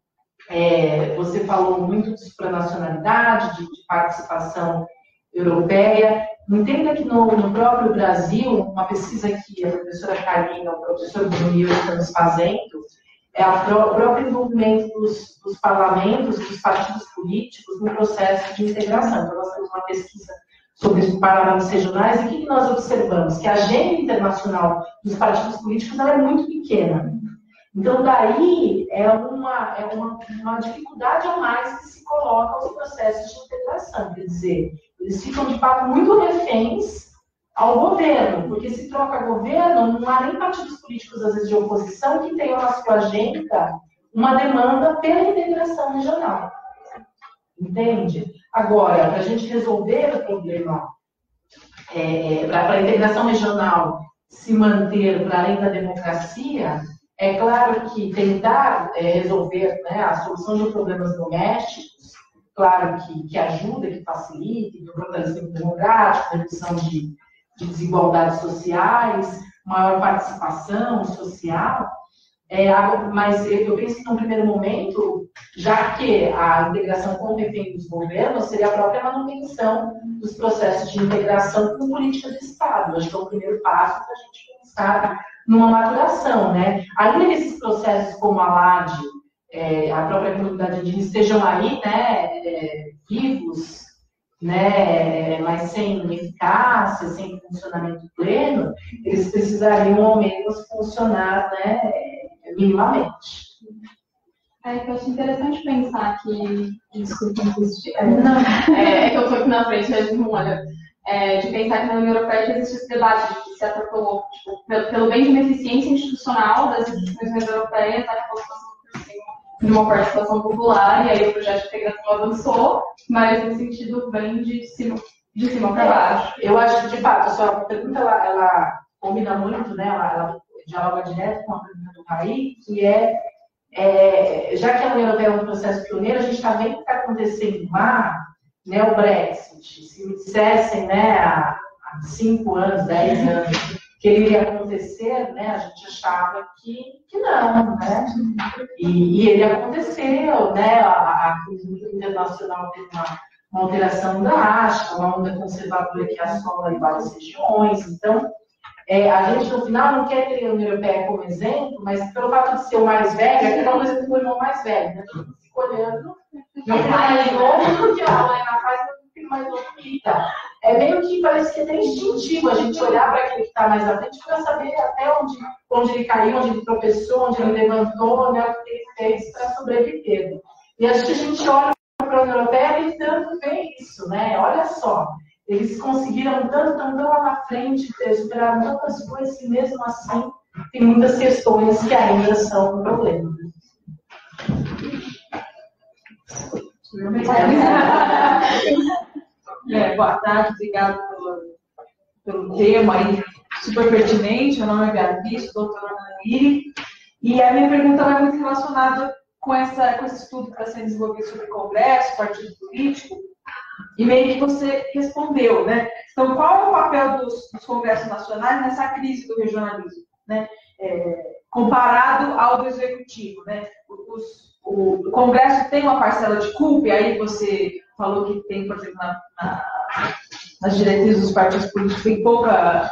você falou muito de supranacionalidade, de participação europeia. Entenda que no próprio Brasil, uma pesquisa que a professora Karina, o professor Brunil estamos fazendo, o próprio envolvimento dos parlamentos, dos partidos políticos no processo de integração. Então, nós temos uma pesquisa sobre os parlamentos regionais, e o que nós observamos? Que a agenda internacional dos partidos políticos ela é muito pequena. Então, daí é uma dificuldade a mais que se coloca aos processos de integração. Quer dizer, eles ficam, de fato, muito reféns ao governo, porque se troca governo, não há nem partidos políticos, às vezes, de oposição que tenham na sua agenda uma demanda pela integração regional. Entende? Agora, para a gente resolver o problema, para a integração regional se manter para além da democracia, é claro que tentar resolver a solução de problemas domésticos, claro que ajuda, que facilita, que fortalecimento democrático, redução de desigualdades sociais, maior participação social, mas eu penso que, no primeiro momento, já que a integração com o refém dos governos seria a própria manutenção dos processos de integração com política de Estado. Acho que é o primeiro passo para a gente pensar numa maturação, né? Ainda que esses processos como a LAD, a própria comunidade indígena, estejam aí, vivos, mas sem eficácia, sem funcionamento pleno, eles precisariam ao menos funcionar, minimamente.
Eu acho interessante pensar que. Desculpa insistir.
Não.
Que eu estou aqui na frente, olha. De pensar que na União Europeia existe esse debate de que se atropelou pelo bem de uma eficiência institucional das instituições europeias, a participação por cima de uma participação popular, e aí o projeto de integração avançou, mas no sentido bem de cima para baixo.
Eu acho que, de fato, a sua pergunta ela combina muito, né? Ela dialoga direto com a pergunta do Raí, que já que a União Europeia é um processo pioneiro, a gente está vendo o que está acontecendo lá, né, o Brexit. Se me dissessem, né, há 5 anos, 10 anos, que ele iria acontecer, né, a gente achava que não, né? E ele aconteceu, né? A cultura internacional teve uma alteração drástica, uma onda conservadora que assola em várias regiões. Então, a gente, no final, não quer ter a União Europeia como exemplo, mas pelo fato de ser o mais velho, é que não exemplo do irmão mais velho, né? Todo mundo fica olhando, meu filho mais novo do que a mãe na casa, meu filho mais novo que tá. É meio que parece que é até instintivo a gente olhar para aquele que está mais à frente para saber até onde ele caiu, onde ele tropeçou, onde ele levantou, né, o que ele fez para sobreviver. E acho que a gente olha para a União Europeia tentando ver isso, né? Olha só. Eles conseguiram tanto, tão lá na frente, superaram tantas coisas e mesmo assim tem muitas questões que ainda são um problema.
Boa tarde, obrigada pelo tema aí, super pertinente. Meu nome é Beatriz, doutora Anani, e a minha pergunta é muito relacionada com esse estudo que está sendo desenvolvido sobre Congresso, partido político, e meio que você respondeu, né? Então, qual é o papel dos congressos nacionais nessa crise do regionalismo, né? Comparado ao do executivo, né? O Congresso tem uma parcela de culpa, e aí você falou que tem, por exemplo, nas diretrizes dos partidos políticos, tem pouca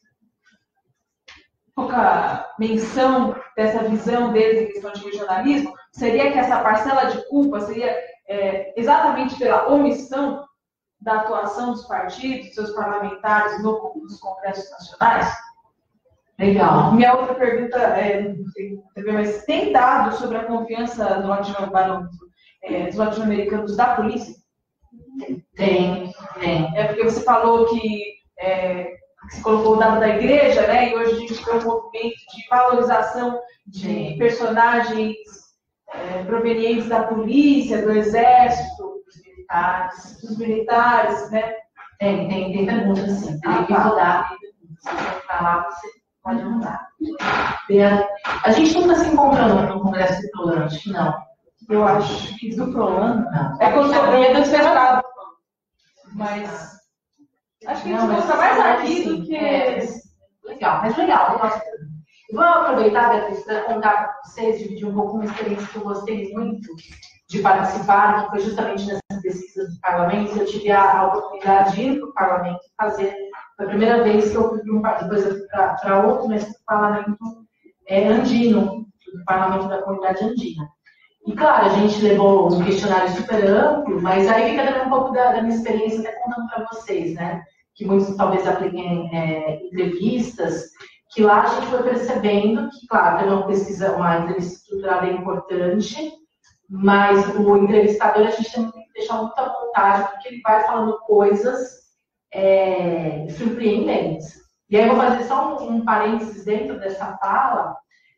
menção dessa visão deles em questão de regionalismo. Seria que essa parcela de culpa seria exatamente pela omissão da atuação dos partidos, seus parlamentares nos congressos nacionais? Legal. Minha outra pergunta mas tem dados sobre a confiança no dos latino-americanos da polícia?
Tem.
Porque você falou que você colocou o dado da igreja, né? E hoje a gente tem um movimento de valorização de personagens provenientes da polícia, do exército, dos militares, né?
Tem perguntas, sim. Tem que rodar. Se você falar, você pode mudar. A gente não está se encontrando no Congresso do Prolano, acho que não.
Eu acho que do Prolano,
não.
É quando eu ia do Senado. Mas acho que a gente gosta mais aqui do que.
Legal, mas legal. Eu vou aproveitar, Beatriz, para contar para vocês, dividir um pouco uma experiência que eu gostei muito de participar, que foi justamente nessas pesquisas do parlamento. Eu tive a oportunidade de ir para o parlamento e fazer. Foi a primeira vez que eu fui para um partido, depois eu fui para outro, mas para o parlamento andino, do parlamento da comunidade andina. E, claro, a gente levou um questionário super amplo, mas aí fica também um pouco da minha experiência, até contando para vocês, né? Que muitos talvez apliquem entrevistas, que lá a gente foi percebendo que, claro, tem uma entrevista estruturada é importante, mas o entrevistador a gente tem que deixar muito à vontade, porque ele vai falando coisas surpreendentes. E aí eu vou fazer só um parênteses dentro dessa fala.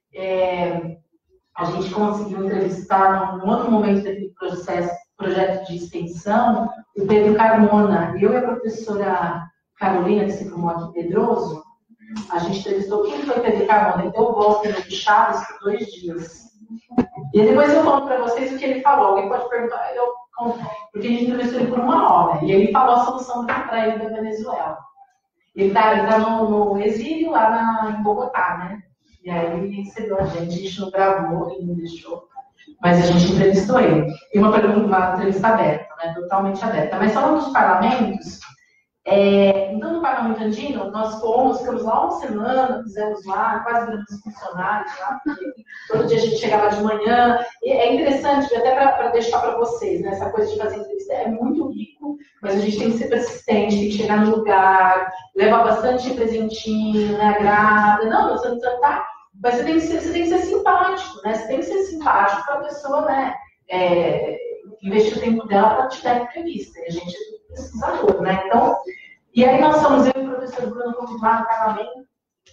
A gente conseguiu entrevistar, num outro momento daquele projeto de extensão, o Pedro Carmona. Eu e a professora Carolina, que se formou aqui em Pedroso, a gente entrevistou quem foi Pedro Carmona. Ele deu volta no Chaves por 2 dias. E depois eu conto para vocês o que ele falou. Alguém pode perguntar, porque a gente entrevistou ele por 1 hora. E ele falou a solução para ele da Venezuela. Ele está no exílio lá em Bogotá, né? E aí ele recebeu a gente não gravou, ele não deixou. Mas a gente entrevistou ele. E uma entrevista aberta, né? Totalmente aberta. Mas falando dos parlamentos, então no Parlamento Andino, nós ficamos lá 1 semana, fizemos lá, quase viramos funcionários lá, porque todo dia a gente chegava de manhã. E é interessante, até para deixar para vocês, né? Essa coisa de fazer entrevista é muito rico, mas a gente tem que ser persistente, tem que chegar no lugar, levar bastante presentinho, né? Agrada. Não, você não tá. Mas você tem que ser simpático, né? Você tem que ser simpático. fácil para a pessoa, né, investir o tempo dela para te dar entrevista. E a gente é pesquisador, né? Então, e aí nós somos, eu e o professor Bruno, fomos lá no parlamento,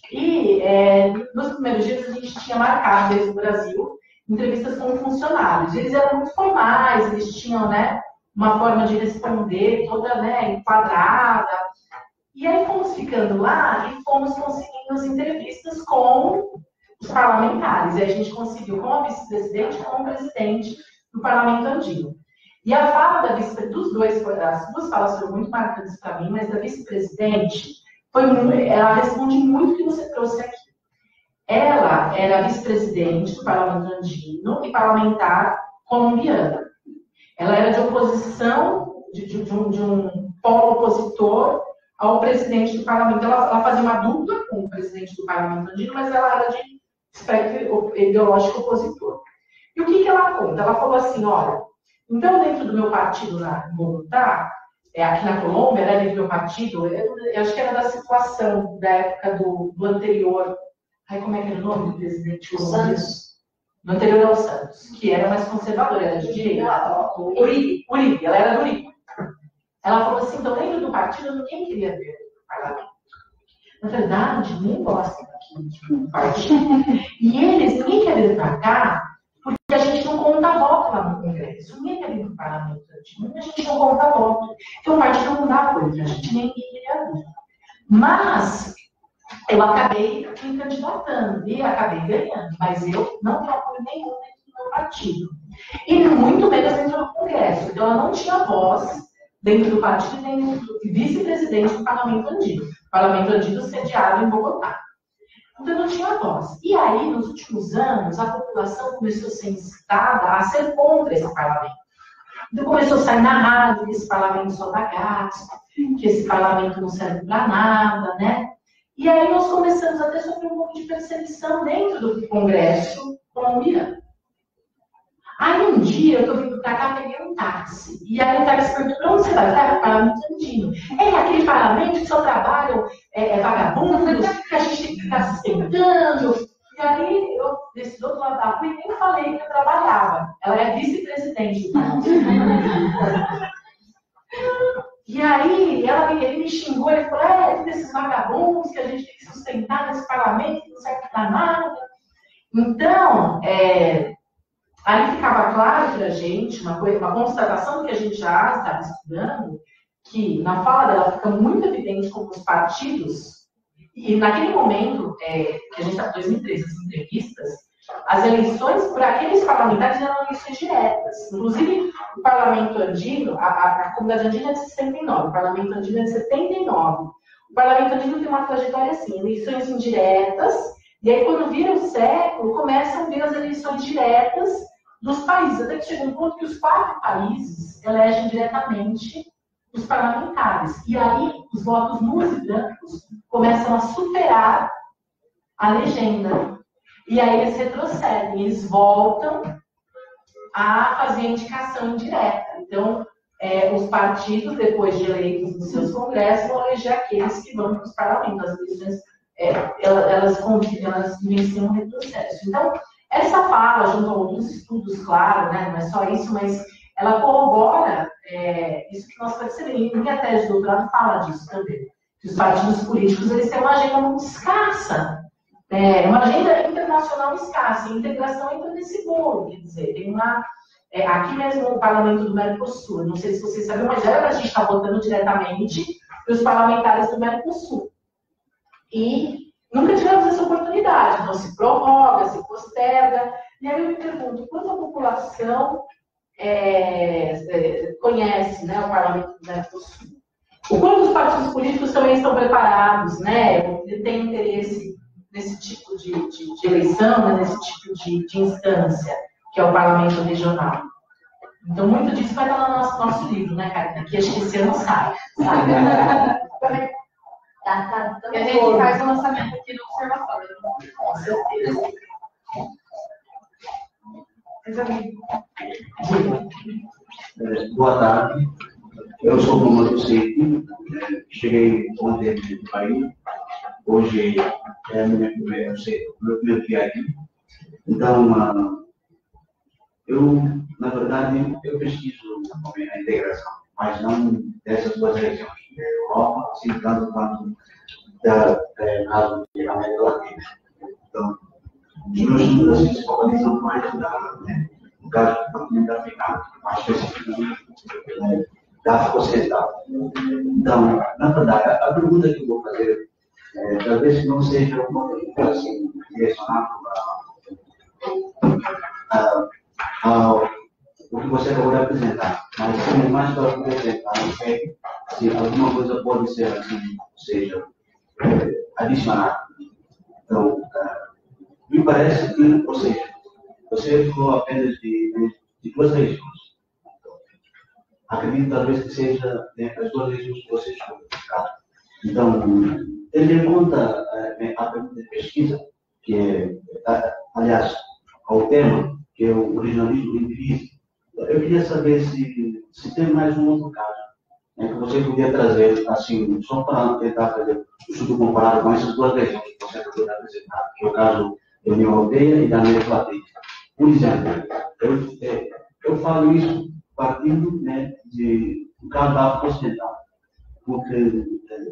e nos primeiros dias a gente tinha marcado desde o Brasil entrevistas com funcionários. Eles eram muito formais, eles tinham, né, uma forma de responder toda, né, enquadrada. E aí fomos ficando lá e fomos conseguindo as entrevistas com os parlamentares. E a gente conseguiu com a vice-presidente e com o presidente do Parlamento Andino. E a fala da vice-presidente, as duas falas foram muito marcantes para mim, mas da vice-presidente, ela responde muito o que você trouxe aqui. Ela era vice-presidente do Parlamento Andino e parlamentar colombiana. Ela era de oposição, de um polo opositor ao presidente do parlamento. Ela fazia uma dupla com o presidente do Parlamento Andino, mas ela era de espectro ideológico opositor. E o que ela conta? Ela falou assim, olha, então dentro do meu partido em Bogotá, aqui na Colômbia, né, dentro do meu partido, eu acho que era da situação da época do anterior, como é que era o nome do presidente?
Santos.
Do anterior ao Santos, que era mais conservador, era de direita. Uribe, ela era do Uribe. Ela falou assim, então dentro do partido ninguém queria ver o parlamento. Na verdade, ninguém gosta daqui do partido. E ninguém quer vir para cá, porque a gente não conta voto lá no Congresso. Ninguém quer vir para o parlamento, a gente não conta voto. Então o partido não dá apoio para a gente, ninguém queria vir. Mas eu acabei me candidatando e acabei ganhando, mas eu não tenho apoio nenhum dentro do meu partido. E muito menos dentro do Congresso. Então ela não tinha voz dentro do partido e nem do vice-presidente do Parlamento Andino. O Parlamento Andino sediado em Bogotá. Então não tinha voz. E aí, nos últimos anos, a população começou a ser incitada a ser contra esse parlamento. Então começou a sair na rádio que esse parlamento só dá gasto, que esse parlamento não serve para nada, né? E aí nós começamos a ter sofrer um pouco de perseguição dentro do Congresso colombiano. Aí um dia eu tô vindo pra cá, peguei um táxi. E aí o táxi perguntou, pra onde você vai? Para o Parlamento Andino. Aquele parlamento que só trabalham vagabundos, que a gente tem que ficar sustentando. E aí eu desci do outro lado da rua e nem falei que eu trabalhava. Ela é vice-presidente do parlamento. E aí ele me xingou, ele falou, todos esses vagabundos que a gente tem que sustentar nesse parlamento, que não serve para nada. Então, aí ficava claro para a gente, uma constatação que a gente já estava estudando, que na fala dela fica muito evidente como os partidos, e naquele momento, que a gente está em 2013, as entrevistas, as eleições por aqueles parlamentares eram eleições diretas. Inclusive, o Parlamento Andino, a comunidade andina é de 69, o Parlamento Andino é de 79. O Parlamento Andino tem uma trajetória assim, eleições indiretas, e aí quando vira o século, começam a vir as eleições diretas dos países, até que chega um ponto que os 4 países elegem diretamente os parlamentares. E aí, os votos nulos e brancos começam a superar a legenda. E aí eles retrocedem, eles voltam a fazer a indicação indireta. Então, os partidos, depois de eleitos nos seus congressos, vão eleger aqueles que vão para os parlamentos. As eleições, elas vivenciam um retrocesso. Então, essa fala, junto a outros estudos, claro, né, não é só isso, mas ela corrobora isso que nós percebemos. Minha tese de doutorado fala disso também. Que os partidos políticos eles têm uma agenda muito escassa. Uma agenda internacional escassa. A integração entra nesse bolo. Quer dizer, tem uma... aqui mesmo no Parlamento do Mercosul, não sei se vocês sabem, mas era para a gente estar votando diretamente para os parlamentares do Mercosul. E nunca tivemos essa oportunidade. Então, se prorroga, se posterga. E aí eu me pergunto, quanto a população conhece, né, o Parlamento do Mercosul? O quanto os partidos políticos também estão preparados, né, têm interesse nesse tipo de eleição, né, nesse tipo de instância, que é o Parlamento Regional. Então, muito disso vai estar no nosso livro, né, Karina? Que acho que esse ano sai. Sabe?
E a gente faz o lançamento aqui no Observatório.
Com certeza.
Boa tarde. Eu sou o Bruno Seco. Cheguei ontem do país. Hoje é meu primeiro dia aqui. Então, Eu, na verdade, eu pesquiso também a integração, mas não dessas duas regiões, da Europa, assim, tanto quanto caso de América Latina. Então, os meus estudos assim, se focalizam mais no caso do continente africano, mais especificamente da África Ocidental. Então, na verdade, a pergunta que eu vou fazer, talvez não seja uma pergunta assim, direcionada ao que você acabou de apresentar, mas sim mais para apresentar, não sei se alguma coisa pode ser assim, ou seja, adicionada. Então, me parece que, ou seja, você falou apenas de duas regiões. Acredito talvez que seja as duas regiões que você escolheu. Então, tendo em conta a pergunta de pesquisa, que é, aliás, ao tema, que é o regionalismo indivisa, eu queria saber se tem mais um outro caso que você podia trazer, assim, só para tentar fazer o estudo comparado com essas duas regiões que você acabou de apresentar, que é o caso da União Europeia e da América Latina. Por exemplo, eu falo isso partindo do caso da África Ocidental, porque,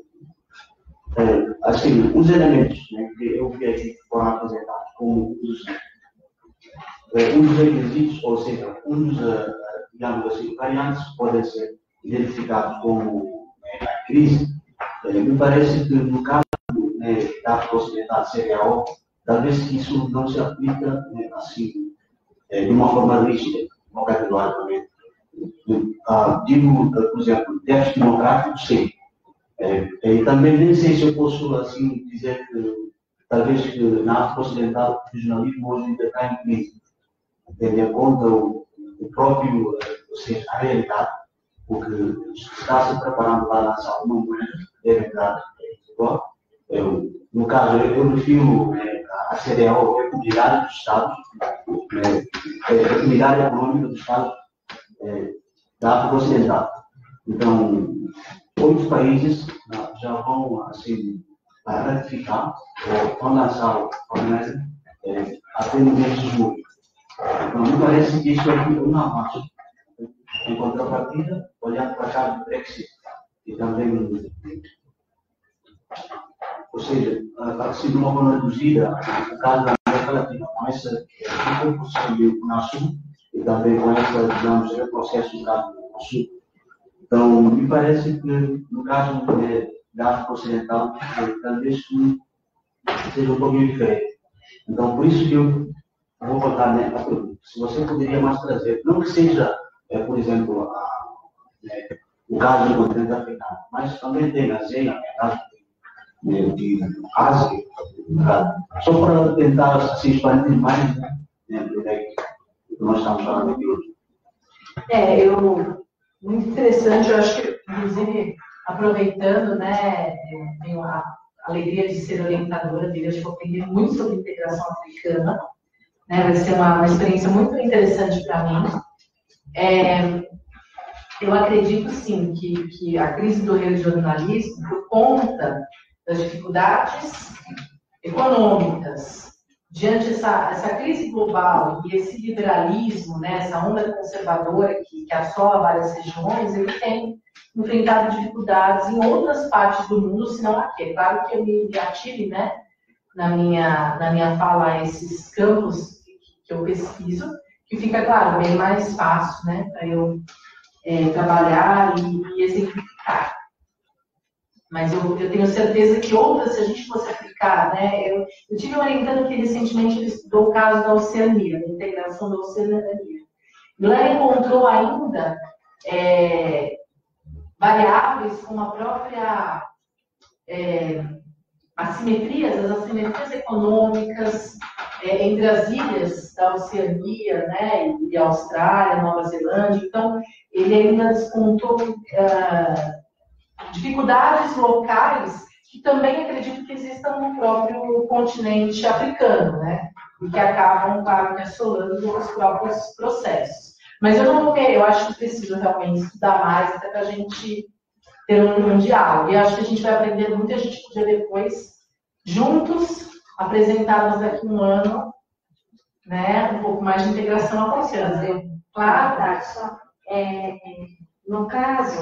assim, os elementos que eu vi aqui que foram apresentados como os requisitos, ou seja, digamos assim, variantes que podem ser identificados como a crise, me parece que no caso da África Ocidental CDAO, talvez isso não se aplica assim, de uma forma rígida, categoricamente. Digo, por exemplo, déficit democrático, sim. E também nem sei se eu posso assim dizer que talvez que na África Ocidental o regionalismo hoje ainda está em crise, tendo em conta o próprio, ou seja, a realidade, porque está se preparando para lançar uma moeda de realidade igual. No caso, eu refiro à CDAO, a Comunidade dos Estados, a Comunidade Econômica dos Estados da África Ocidental. Então, outros países já vão assim, ratificar ou vão lançar a moeda até no mês de julho. Então, me parece que isso aqui é uma avanço. Em contrapartida, olhando para cá do Brexit e também, ou seja, assim de uma forma reduzida, o caso da América Latina, com essa repercussão no Sul e também com essa, digamos, retrocesso do caso no Sul. Então, me parece que no caso da África Ocidental, talvez seja um pouquinho diferente. Então, por isso que eu vou voltar à pergunta. Se você poderia mais trazer, não que seja, por exemplo, o caso do continente africano, mas também tem a ASEAN, o caso de Ásia, só para tentar se expandir mais do que nós estamos falando aqui hoje.
Muito interessante, eu acho que, inclusive, aproveitando, tenho a alegria de ser orientadora dele, acho que eu aprendi muito sobre integração africana, vai ser uma experiência muito interessante para mim. Eu acredito, sim, que a crise do regionalismo, por conta das dificuldades econômicas, diante dessa crise global e esse liberalismo, essa onda conservadora que assola várias regiões, ele tem enfrentado dificuldades em outras partes do mundo, se não aqui. É claro que eu me ative, na minha fala a esses campos que eu pesquiso, que fica, claro, bem mais fácil, para eu trabalhar e exemplificar. Mas eu tenho certeza que outras, se a gente fosse aplicar, eu tive orientando que recentemente ele estudou o caso da Oceania, da integração da Oceania. E lá ele encontrou ainda variáveis como a própria as assimetrias econômicas entre as ilhas da Oceania, e Austrália, Nova Zelândia. Então, ele ainda descontou dificuldades locais que também acredito que existam no próprio continente africano, e que acabam, claro, assolando os próprios processos. Mas eu acho que preciso realmente estudar mais até para a gente ter um diálogo. E acho que a gente vai aprender muito e a gente podia depois, juntos, apresentarmos daqui a um ano né, um pouco mais de integração acontecendo.
Claro, tá, só, no caso,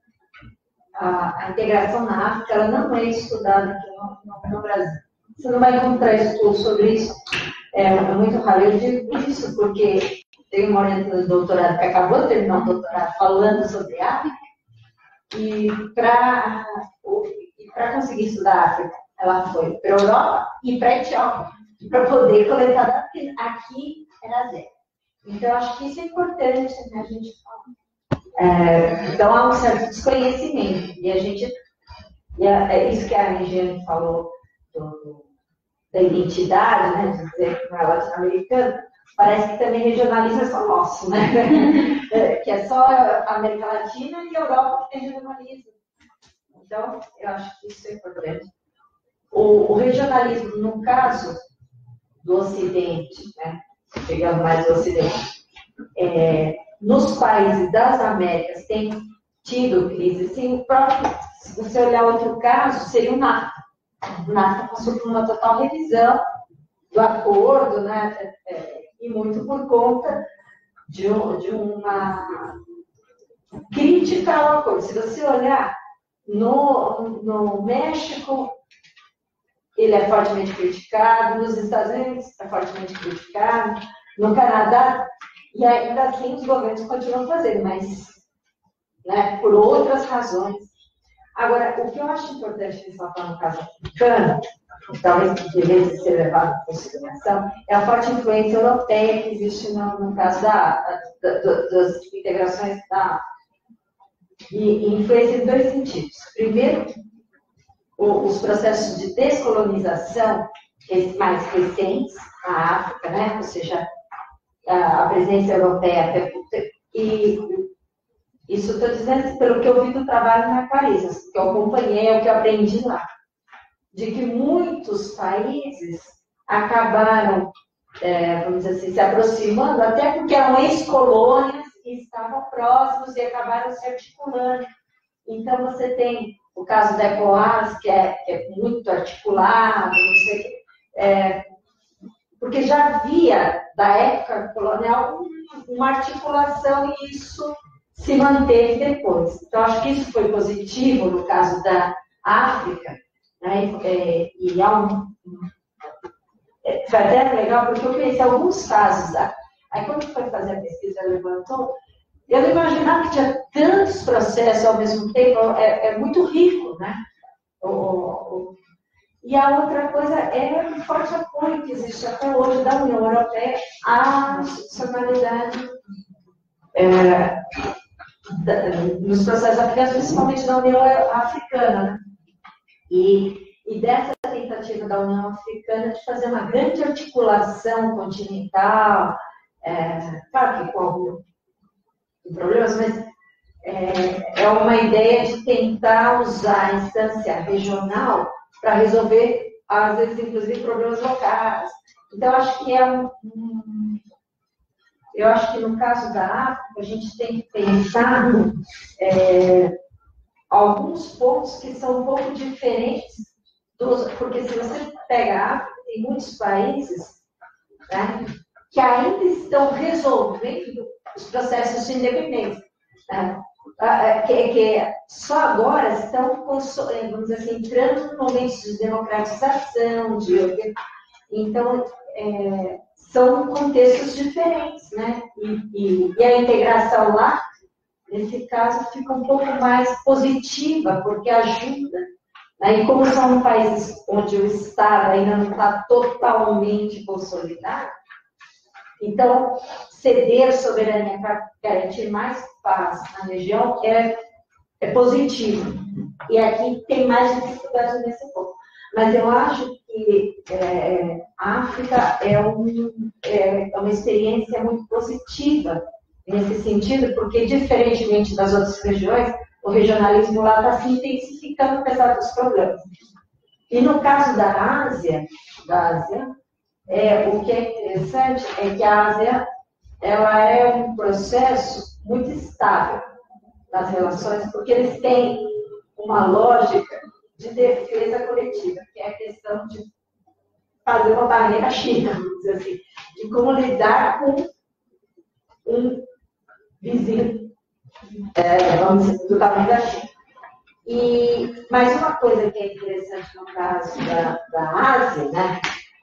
a integração na África ela não é estudada aqui no Brasil. Você não vai encontrar estudo sobre isso. É muito raro. Eu digo isso porque tem uma orientadora de doutorado que acabou de terminar um doutorado falando sobre a África, e para conseguir estudar a África, ela foi para a Europa e para a Etiópia, para poder coletar dados, porque aqui era zero. Então, acho que isso é importante, né, a gente falar. Então, há um certo desconhecimento. E a gente. É isso que a Regiane falou da identidade, né, de dizer que não é latino-americano, parece que também regionalismo é só nosso, né? Que é só a América Latina e a Europa que tem regionalismo. Então, eu acho que isso é importante. O regionalismo, no caso do Ocidente, né, pegando mais do Ocidente, nos países das Américas tem tido crise. Sim, o próprio, se você olhar outro caso, seria o NAFTA. O NAFTA passou por uma total revisão do acordo, né, e muito por conta de uma crítica ao acordo. Se você olhar, no México, ele é fortemente criticado, nos Estados Unidos é fortemente criticado, no Canadá, e ainda assim os governos continuam fazendo, mas, né, por outras razões. Agora, o que eu acho importante ressaltar no caso africano, talvez devesse ser levado em consideração, é a forte influência europeia que existe no caso das integrações da África. E influência em dois sentidos. Primeiro, os processos de descolonização mais recentes na África, né? Ou seja, a presença europeia, e isso estou dizendo pelo que eu vi do trabalho na Clarisas, que eu acompanhei, é o que eu aprendi lá, de que muitos países acabaram, vamos dizer assim, se aproximando, até porque eram ex-colônias e estavam próximos e acabaram se articulando. Então, você tem o caso da ECOWAS, que é muito articulado, não sei o quê, porque já havia, da época colonial, uma articulação e isso se manteve depois. Então, acho que isso foi positivo no caso da África, né? E foi até legal, porque eu conheci alguns casos. Aí, quando foi fazer a pesquisa, levantou, eu não imaginava que tinha tantos processos ao mesmo tempo, é muito rico, né? E a outra coisa é o forte apoio que existe até hoje da União Europeia à institucionalidade nos processos africanos, principalmente da União Africana, né? E dessa tentativa da União Africana de fazer uma grande articulação continental, claro que com problemas, mas é uma ideia de tentar usar a instância regional para resolver, às vezes, inclusive, problemas locais. Então, acho que eu acho que no caso da África, a gente tem que pensar alguns pontos que são um pouco diferentes, porque se você pega a África, tem muitos países, né, que ainda estão resolvendo os processos de independência, né, que só agora estão, vamos dizer assim, entrando em momentos de democratização, então, são contextos diferentes, né? E a integração lá, nesse caso, fica um pouco mais positiva, porque ajuda. Né? E como são países onde o Estado ainda não está totalmente consolidado, então, ceder soberania para garantir mais paz na região é positivo. E aqui tem mais dificuldade nesse ponto. Mas eu acho que a África é uma experiência muito positiva nesse sentido, porque, diferentemente das outras regiões, o regionalismo lá está se intensificando apesar dos problemas. E no caso da Ásia, o que é interessante é que a Ásia ela é um processo muito estável nas relações, porque eles têm uma lógica de defesa coletiva, que é a questão de fazer uma barreira à China, vamos dizer assim, de como lidar com um vizinho, vamos dizer, do tamanho da China. Mas uma coisa que é interessante no caso da Ásia, né,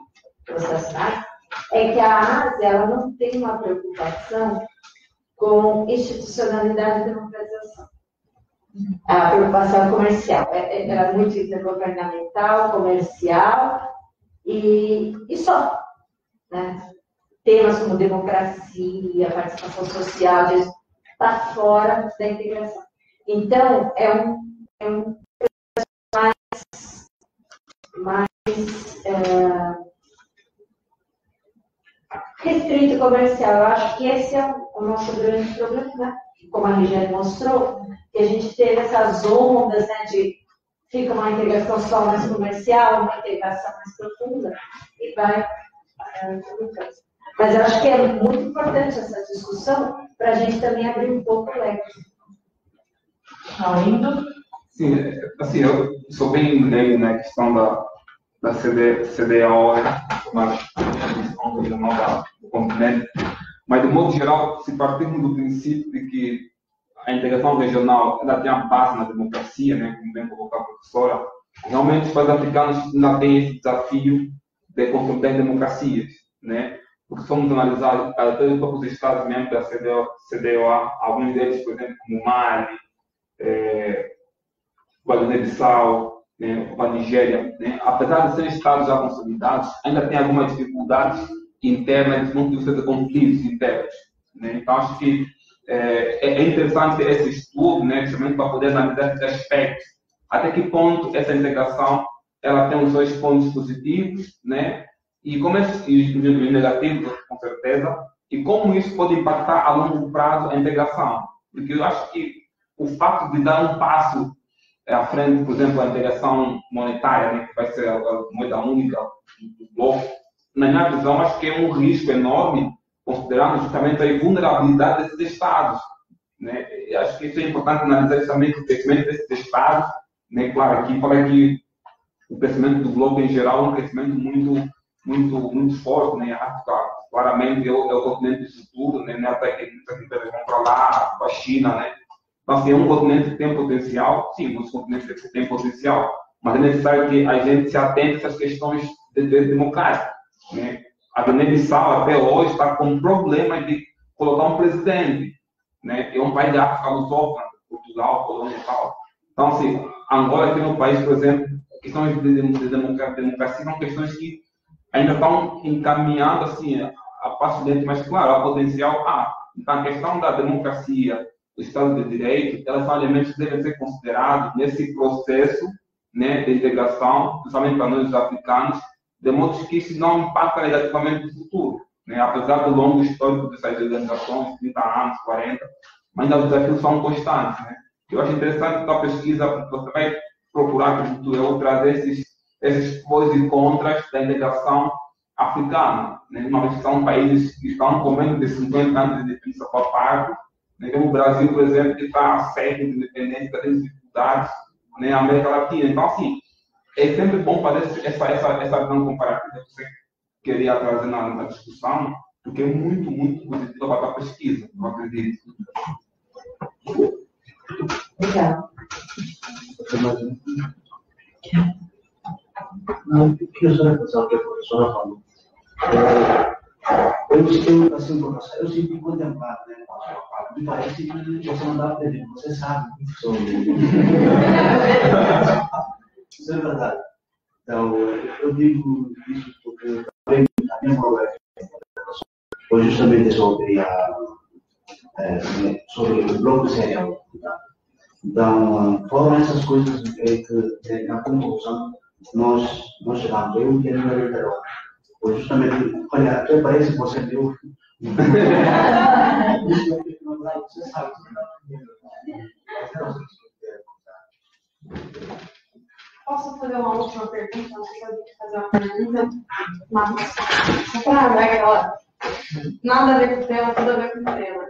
é que a Ásia ela não tem uma preocupação com institucionalidade e democratização. A preocupação comercial. Ela é muito intergovernamental, comercial e só. Né? Temas como democracia, participação social, está fora da integração. Então, é um mais restrito comercial. Eu acho que esse é o nosso grande problema, né? Como a Regiane mostrou, que a gente teve essas ondas, né, de fica uma integração só mais comercial, uma integração mais profunda, e vai. Mas eu acho que é muito importante essa discussão para a gente também abrir um pouco o leque.
Lindo.
Sim, assim, eu sou bem leigo na questão da CDAO, uma questão regional do continente, mas de modo geral, se partirmos do princípio de que a integração regional ela tem a base na democracia, né, como bem colocou a professora, realmente os países africanos ainda têm esse desafio de consolidar democracias, né? Porque se formos analisar até os próprios Estados-membros da CDAO, alguns deles, por exemplo, como Mali, a Guiné-Bissau, né, a Nigéria, né, apesar de serem estados já consolidados, ainda tem algumas dificuldades internas do ponto de vista de conflitos internos. Né? Então, acho que é interessante esse estudo, né, justamente para poder analisar esses aspectos. Até que ponto essa integração ela tem os seus pontos positivos, né, e como e os negativos, com certeza, e como isso pode impactar a longo prazo a integração. Porque eu acho que o fato de dar um passo à frente, por exemplo, a integração monetária, né, que vai ser a moeda única do bloco, na minha visão, acho que é um risco enorme, considerando justamente a vulnerabilidade desses Estados. Né? Eu acho que isso é importante analisar justamente o crescimento desses Estados. Né? Claro, aqui fala que o crescimento do bloco em geral é um crescimento muito forte. Né? Claramente é o continente do futuro, né? Até que muitas empresas vão para lá, para a China. Né? Então, assim, é um continente que tem potencial, sim, muitos continentes têm potencial, mas é necessário que a gente se atente a essas questões de democráticas. Né? A Guiné-Bissau até hoje está com problemas de colocar um presidente. Né? É um país da África lusófona, Portugal, Colônia e tal. Então, assim, Angola tem um país, por exemplo, questões de democracia são questões que ainda estão encaminhando assim, a passo lento, mas claro, há potencial. Então, a questão da democracia, do Estado de Direito, elas são elementos que devem ser considerados nesse processo, né, de integração, principalmente para nós, os africanos, de modo que isso não impacta negativamente no futuro. Né? Apesar do longo histórico dessas organizações, 30 anos, 40, mas ainda os desafios são constantes. Né? Eu acho interessante a pesquisa, porque você vai procurar no eu trazer esses pós e contras da integração africana. Né? Uma vez que são países que estão com menos de 50 anos de independência por parte, né? Como o Brasil, por exemplo, que está a século de independência, tem dificuldades, né? A América Latina. Então, assim, é sempre bom fazer essa visão comparativa que você queria trazer na discussão, porque é muito positivo para a pesquisa, eu acredito.
Legal.
Não, o que eu só reflexão que a professora falou. Eu assim, professor, eu sempre contemplado, né? Me parece que você não dá para ver, você sabe sobre. Isso é verdade. Então, eu digo isso porque também a minha conversa foi justamente sobre o bloco cereal. Então, foram essas coisas que na conclusão nós chegamos. Eu entendo na literatura. Foi justamente, olha, até parece que você deu. Você sabe.
Posso fazer uma última pergunta? Não sei se eu tenho que fazer uma pergunta. Nada a ver com o tema, tudo a ver com o tema.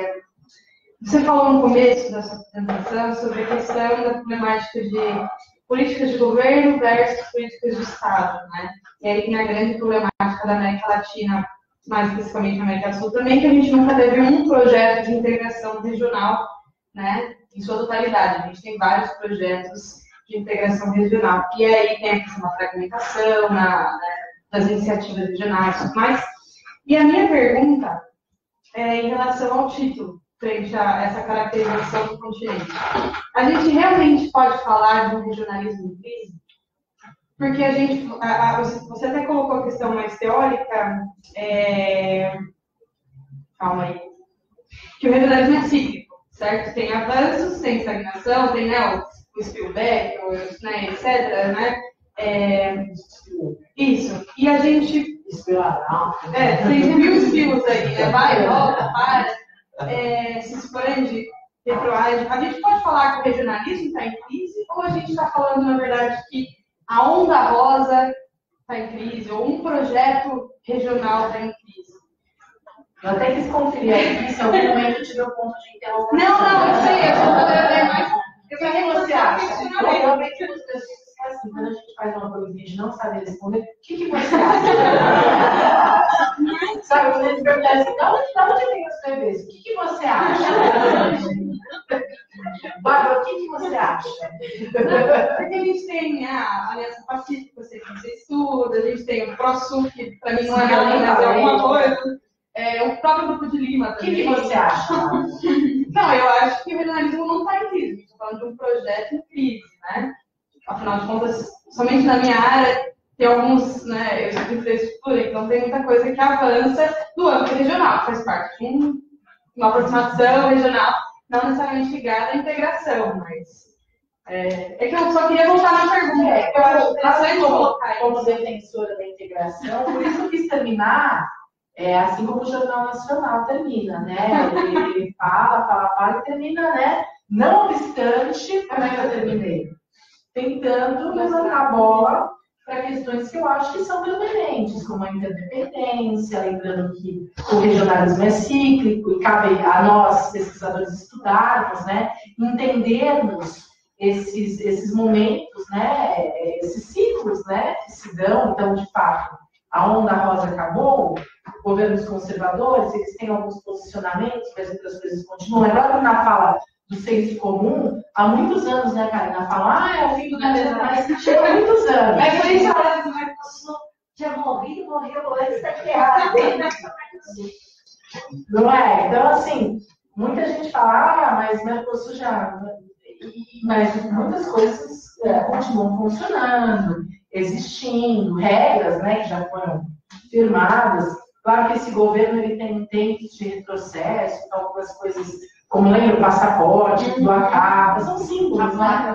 Você falou no começo da sua apresentação sobre a questão da problemática de políticas de governo versus políticas de Estado, né? E aí tem a grande problemática da América Latina, mais especificamente na América do Sul também, que a gente nunca teve um projeto de integração regional, né, em sua totalidade. A gente tem vários projetos de integração regional. E aí tem a questão da fragmentação, das iniciativas regionais e tudo mais. E a minha pergunta é em relação ao título, frente a essa caracterização do continente. A gente realmente pode falar de um regionalismo em crise? Porque a gente, você até colocou a questão mais teórica, calma aí, que o regionalismo é cíclico, certo? Tem avanços, tem estagnação, tem, né, o Spielberg, né, etc., né? Isso. E a gente... tem mil estilos aí, né? Vai, volta, para, se expande, retroage. A gente pode falar que o regionalismo está em crise, ou a gente está falando, na verdade, que a onda rosa está em crise, ou um projeto regional está em crise?
Eu até quis conferir aqui se algum momento te deu ponto de interrogação.
Não, eu sei, eu só poderia mais.
O que você acha? Provavelmente as pessoas que assim, quando a gente faz uma coisa e não sabe responder, o que você acha? Sabe, quando eles perguntam assim, da onde vem os bebês? O que você acha? Bárbara, o que você acha?
Porque a gente tem a Aliança Pacífica, eu sei que você estuda, a gente tem o ProSul, que para mim não é nada, mas é alguma coisa. O próprio Grupo de Lima também.
O que você acha?
Não, eu acho que o regionalismo não está em crise. Estou falando de um projeto em crise, né? Afinal de contas, somente na minha área, tem alguns, né? Eu sou de infraestrutura, então tem muita coisa que avança no âmbito regional, faz parte de uma aproximação regional, não necessariamente ligada à integração, mas. É que eu só queria voltar na pergunta. Eu acho interessante colocar isso.
Como defensora da integração, por isso eu quis terminar. Assim como o Jornal Nacional termina, né? Ele fala e termina, né? Não obstante, como é que eu terminei? Tentando levantar a bola para questões que eu acho que são permanentes, como a interdependência, lembrando que o regionalismo é cíclico e cabe a nós, pesquisadores, estudarmos, né? Entendermos esses momentos, né? Esses ciclos, né? Que se dão, então, de fato, a onda rosa acabou, governos conservadores, eles têm alguns posicionamentos, mas outras coisas continuam. Agora, na fala do senso comum, há muitos anos, né, Karina, fala, é o fim do mundo, mas chegou há muitos anos.
Mas por isso ela não é tinha morrido antes da guerra.
Não é? Então, assim, muita gente fala, mas Mercosul já... Mas muitas coisas continuam funcionando, existindo, regras, né, que já foram firmadas. Claro que esse governo ele tem tempos de retrocesso, então algumas coisas, como lembra o passaporte, do acaba, são símbolos,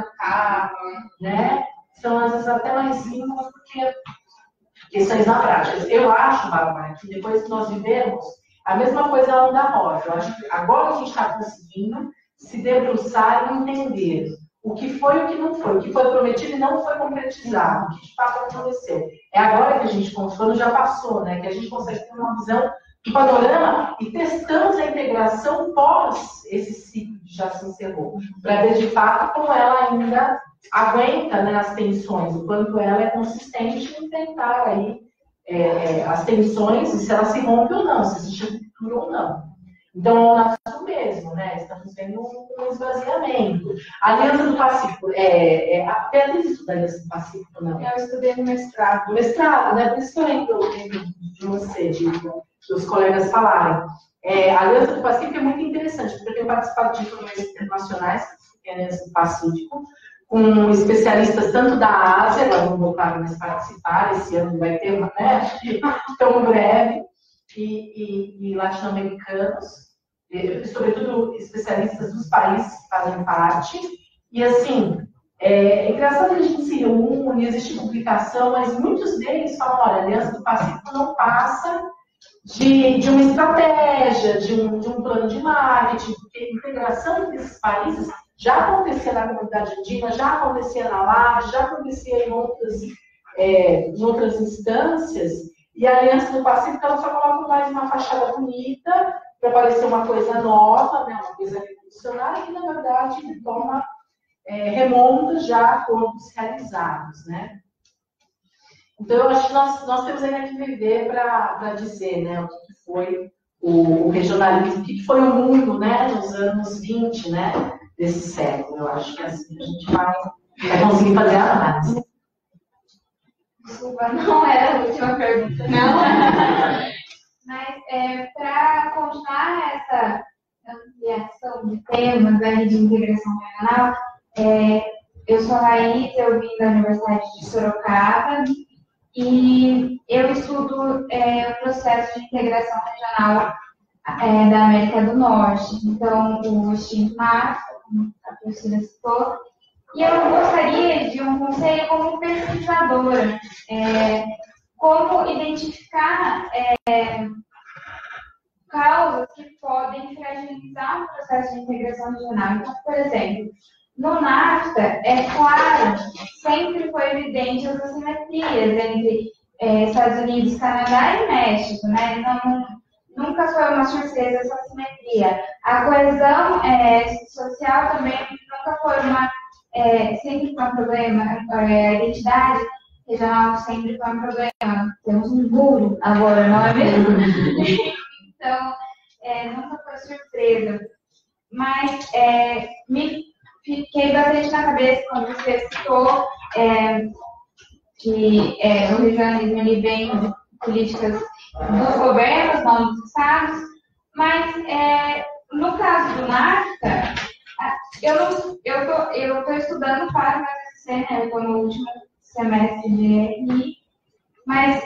né? São às vezes até mais símbolos porque questões na prática. Eu acho, Bárbara, que depois que nós vivemos, a mesma coisa a onda rosa. Eu acho que agora a gente está conseguindo se debruçar e entender o que foi e o que não foi, o que foi prometido e não foi concretizado, o que de fato aconteceu. É agora que a gente, como o já passou, né, que a gente consegue ter uma visão do panorama e testamos a integração pós esse ciclo que já se encerrou, para ver de fato como ela ainda aguenta, né, as tensões, o quanto ela é consistente em enfrentar aí as tensões e se ela se rompe ou não, se existe ruptura ou não. Então, é o mesmo, né? Estamos vendo um esvaziamento. A Aliança do Pacífico, a Beatriz estuda a Aliança do Pacífico, não?
Eu estudei no mestrado.
No mestrado, né? Por isso que eu lembro de você, dos colegas falarem. A Aliança do Pacífico é muito interessante, porque eu tenho participado de reuniões internacionais, que é a Aliança do Pacífico, com especialistas tanto da Ásia, agora não vou, claro, mais participar, esse ano vai ter uma, né? Tão breve, e latino-americanos, sobretudo especialistas dos países que fazem parte. E, assim, é engraçado que a gente se reúne, existe publicação, mas muitos deles falam, olha, a Aliança do Pacífico não passa de uma estratégia, de um plano de marketing, porque a integração entre esses países já acontecia na comunidade andina, já acontecia na LAD, já acontecia em outras instâncias, e a Aliança do Pacífico ela só coloca mais uma fachada bonita para parecer uma coisa nova, né, uma coisa revolucionária, que na verdade toma remonta já a corpos realizados, né? Então, eu acho que nós temos ainda que viver para dizer, né, o que foi o regionalismo, o que foi o mundo, né, nos anos 20, né, desse século. Eu acho que assim a gente vai conseguir fazer a análise.
Desculpa, não era a última pergunta, não. Mas, para continuar essa ampliação de temas aí de integração regional, eu sou a Raíssa, eu vim da Universidade de Sorocaba e eu estudo o processo de integração regional da América do Norte. Então, o Extinto NAFTA, como a Priscila citou, e eu gostaria de um conselho como pesquisadora, como identificar causas que podem fragilizar o processo de integração regional. Então, por exemplo, no NAFTA, é claro, sempre foi evidente as assimetrias entre Estados Unidos, Canadá e México, né? Nunca foi uma surpresa essa assimetria. A coesão social também nunca foi sempre foi um problema. A identidade regional sempre foi um problema. Temos um muro agora, não é mesmo? Então, nunca foi surpresa. Mas me fiquei bastante na cabeça quando você citou que o regionalismo ele vem de políticas dos governos, não dos estados, mas no caso do NAFTA, eu estou estudando para o UFSC, né? Eu estou no último semestre de RI, mas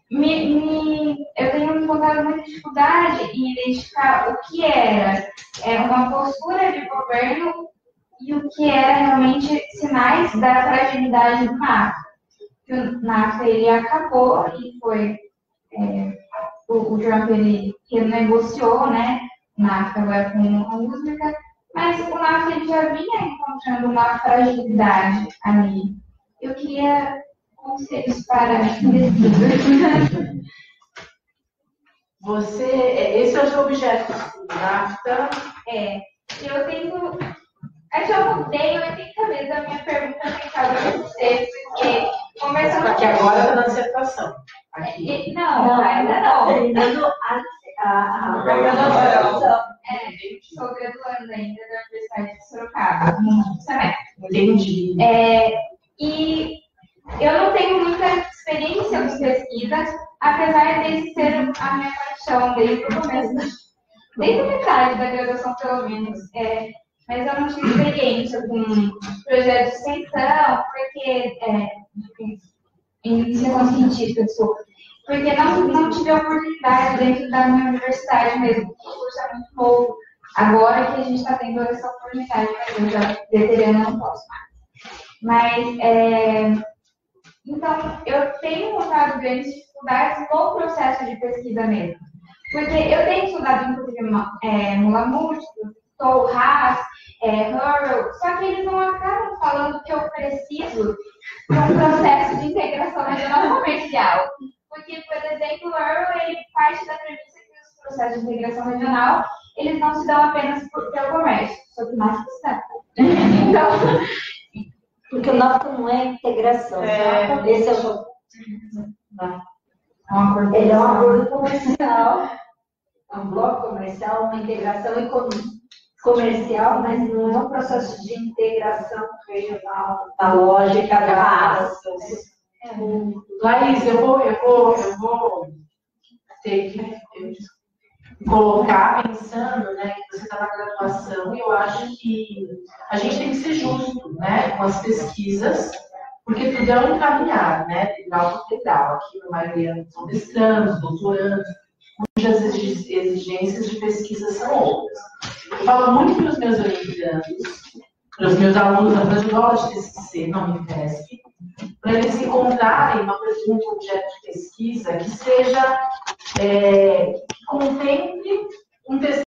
eu tenho encontrado muita dificuldade em identificar o que era uma postura de governo e o que era realmente sinais da fragilidade do NAFTA. O NAFTA ele acabou e foi o Trump ele renegociou, né? O NAFTA agora com a Rússia, mas o NAFTA ele já vinha encontrando uma fragilidade ali. Eu queria conselhos para pesquisa.
Esse é o seu objeto, NAFTA?
Eu tenho. Acho que eu mudei 80 vezes a minha pergunta pensada para você, porque conversando.
Aqui agora está na dissertação.
Não, ainda não.
Terminando a graduação.
Sou graduanda ainda da Universidade de Sorocaba, no último semestre.
Entendi.
E eu não tenho muita experiência com pesquisa, apesar de ser a minha paixão desde o começo, desde a metade da graduação, pelo menos. Mas eu não tive experiência com projetos de extensão, porque iniciação científica, desculpa. Porque não tive a oportunidade dentro da minha universidade mesmo. O curso é muito novo. Agora que a gente está tendo essa oportunidade, mas eu já veterana não posso mais. Mas, então, eu tenho encontrado grandes dificuldades no processo de pesquisa mesmo. Porque eu tenho estudado, inclusive, Mula Múltipla, Toll, Haas, Hurl, só que eles não acabam falando que eu preciso de um processo de integração regional comercial. Porque, por exemplo, o Hurl, ele parte da premissa que os processos de integração regional, eles não se dão apenas pelo comércio, só que mais que está. Então...
Porque o NAFTA não é integração. Esse é o seu... Ele é um acordo comercial, é um bloco comercial, uma integração comercial, mas não é um processo de integração regional, a lógica da raças.
Laís, eu vou ter que colocar pensando, né, que você está na graduação, e eu acho que a gente tem que ser justo, né, com as pesquisas, porque tudo é um encaminhar, né, tem grau por grau. Aqui, na maioria, são mestrandos, doutorandos, cujas exigências de pesquisa são outras. Eu falo muito para os meus orientandos, para os meus alunos da escola de TCC, na Unifesp, para eles encontrarem uma pergunta, um objeto de pesquisa que seja, que contemple um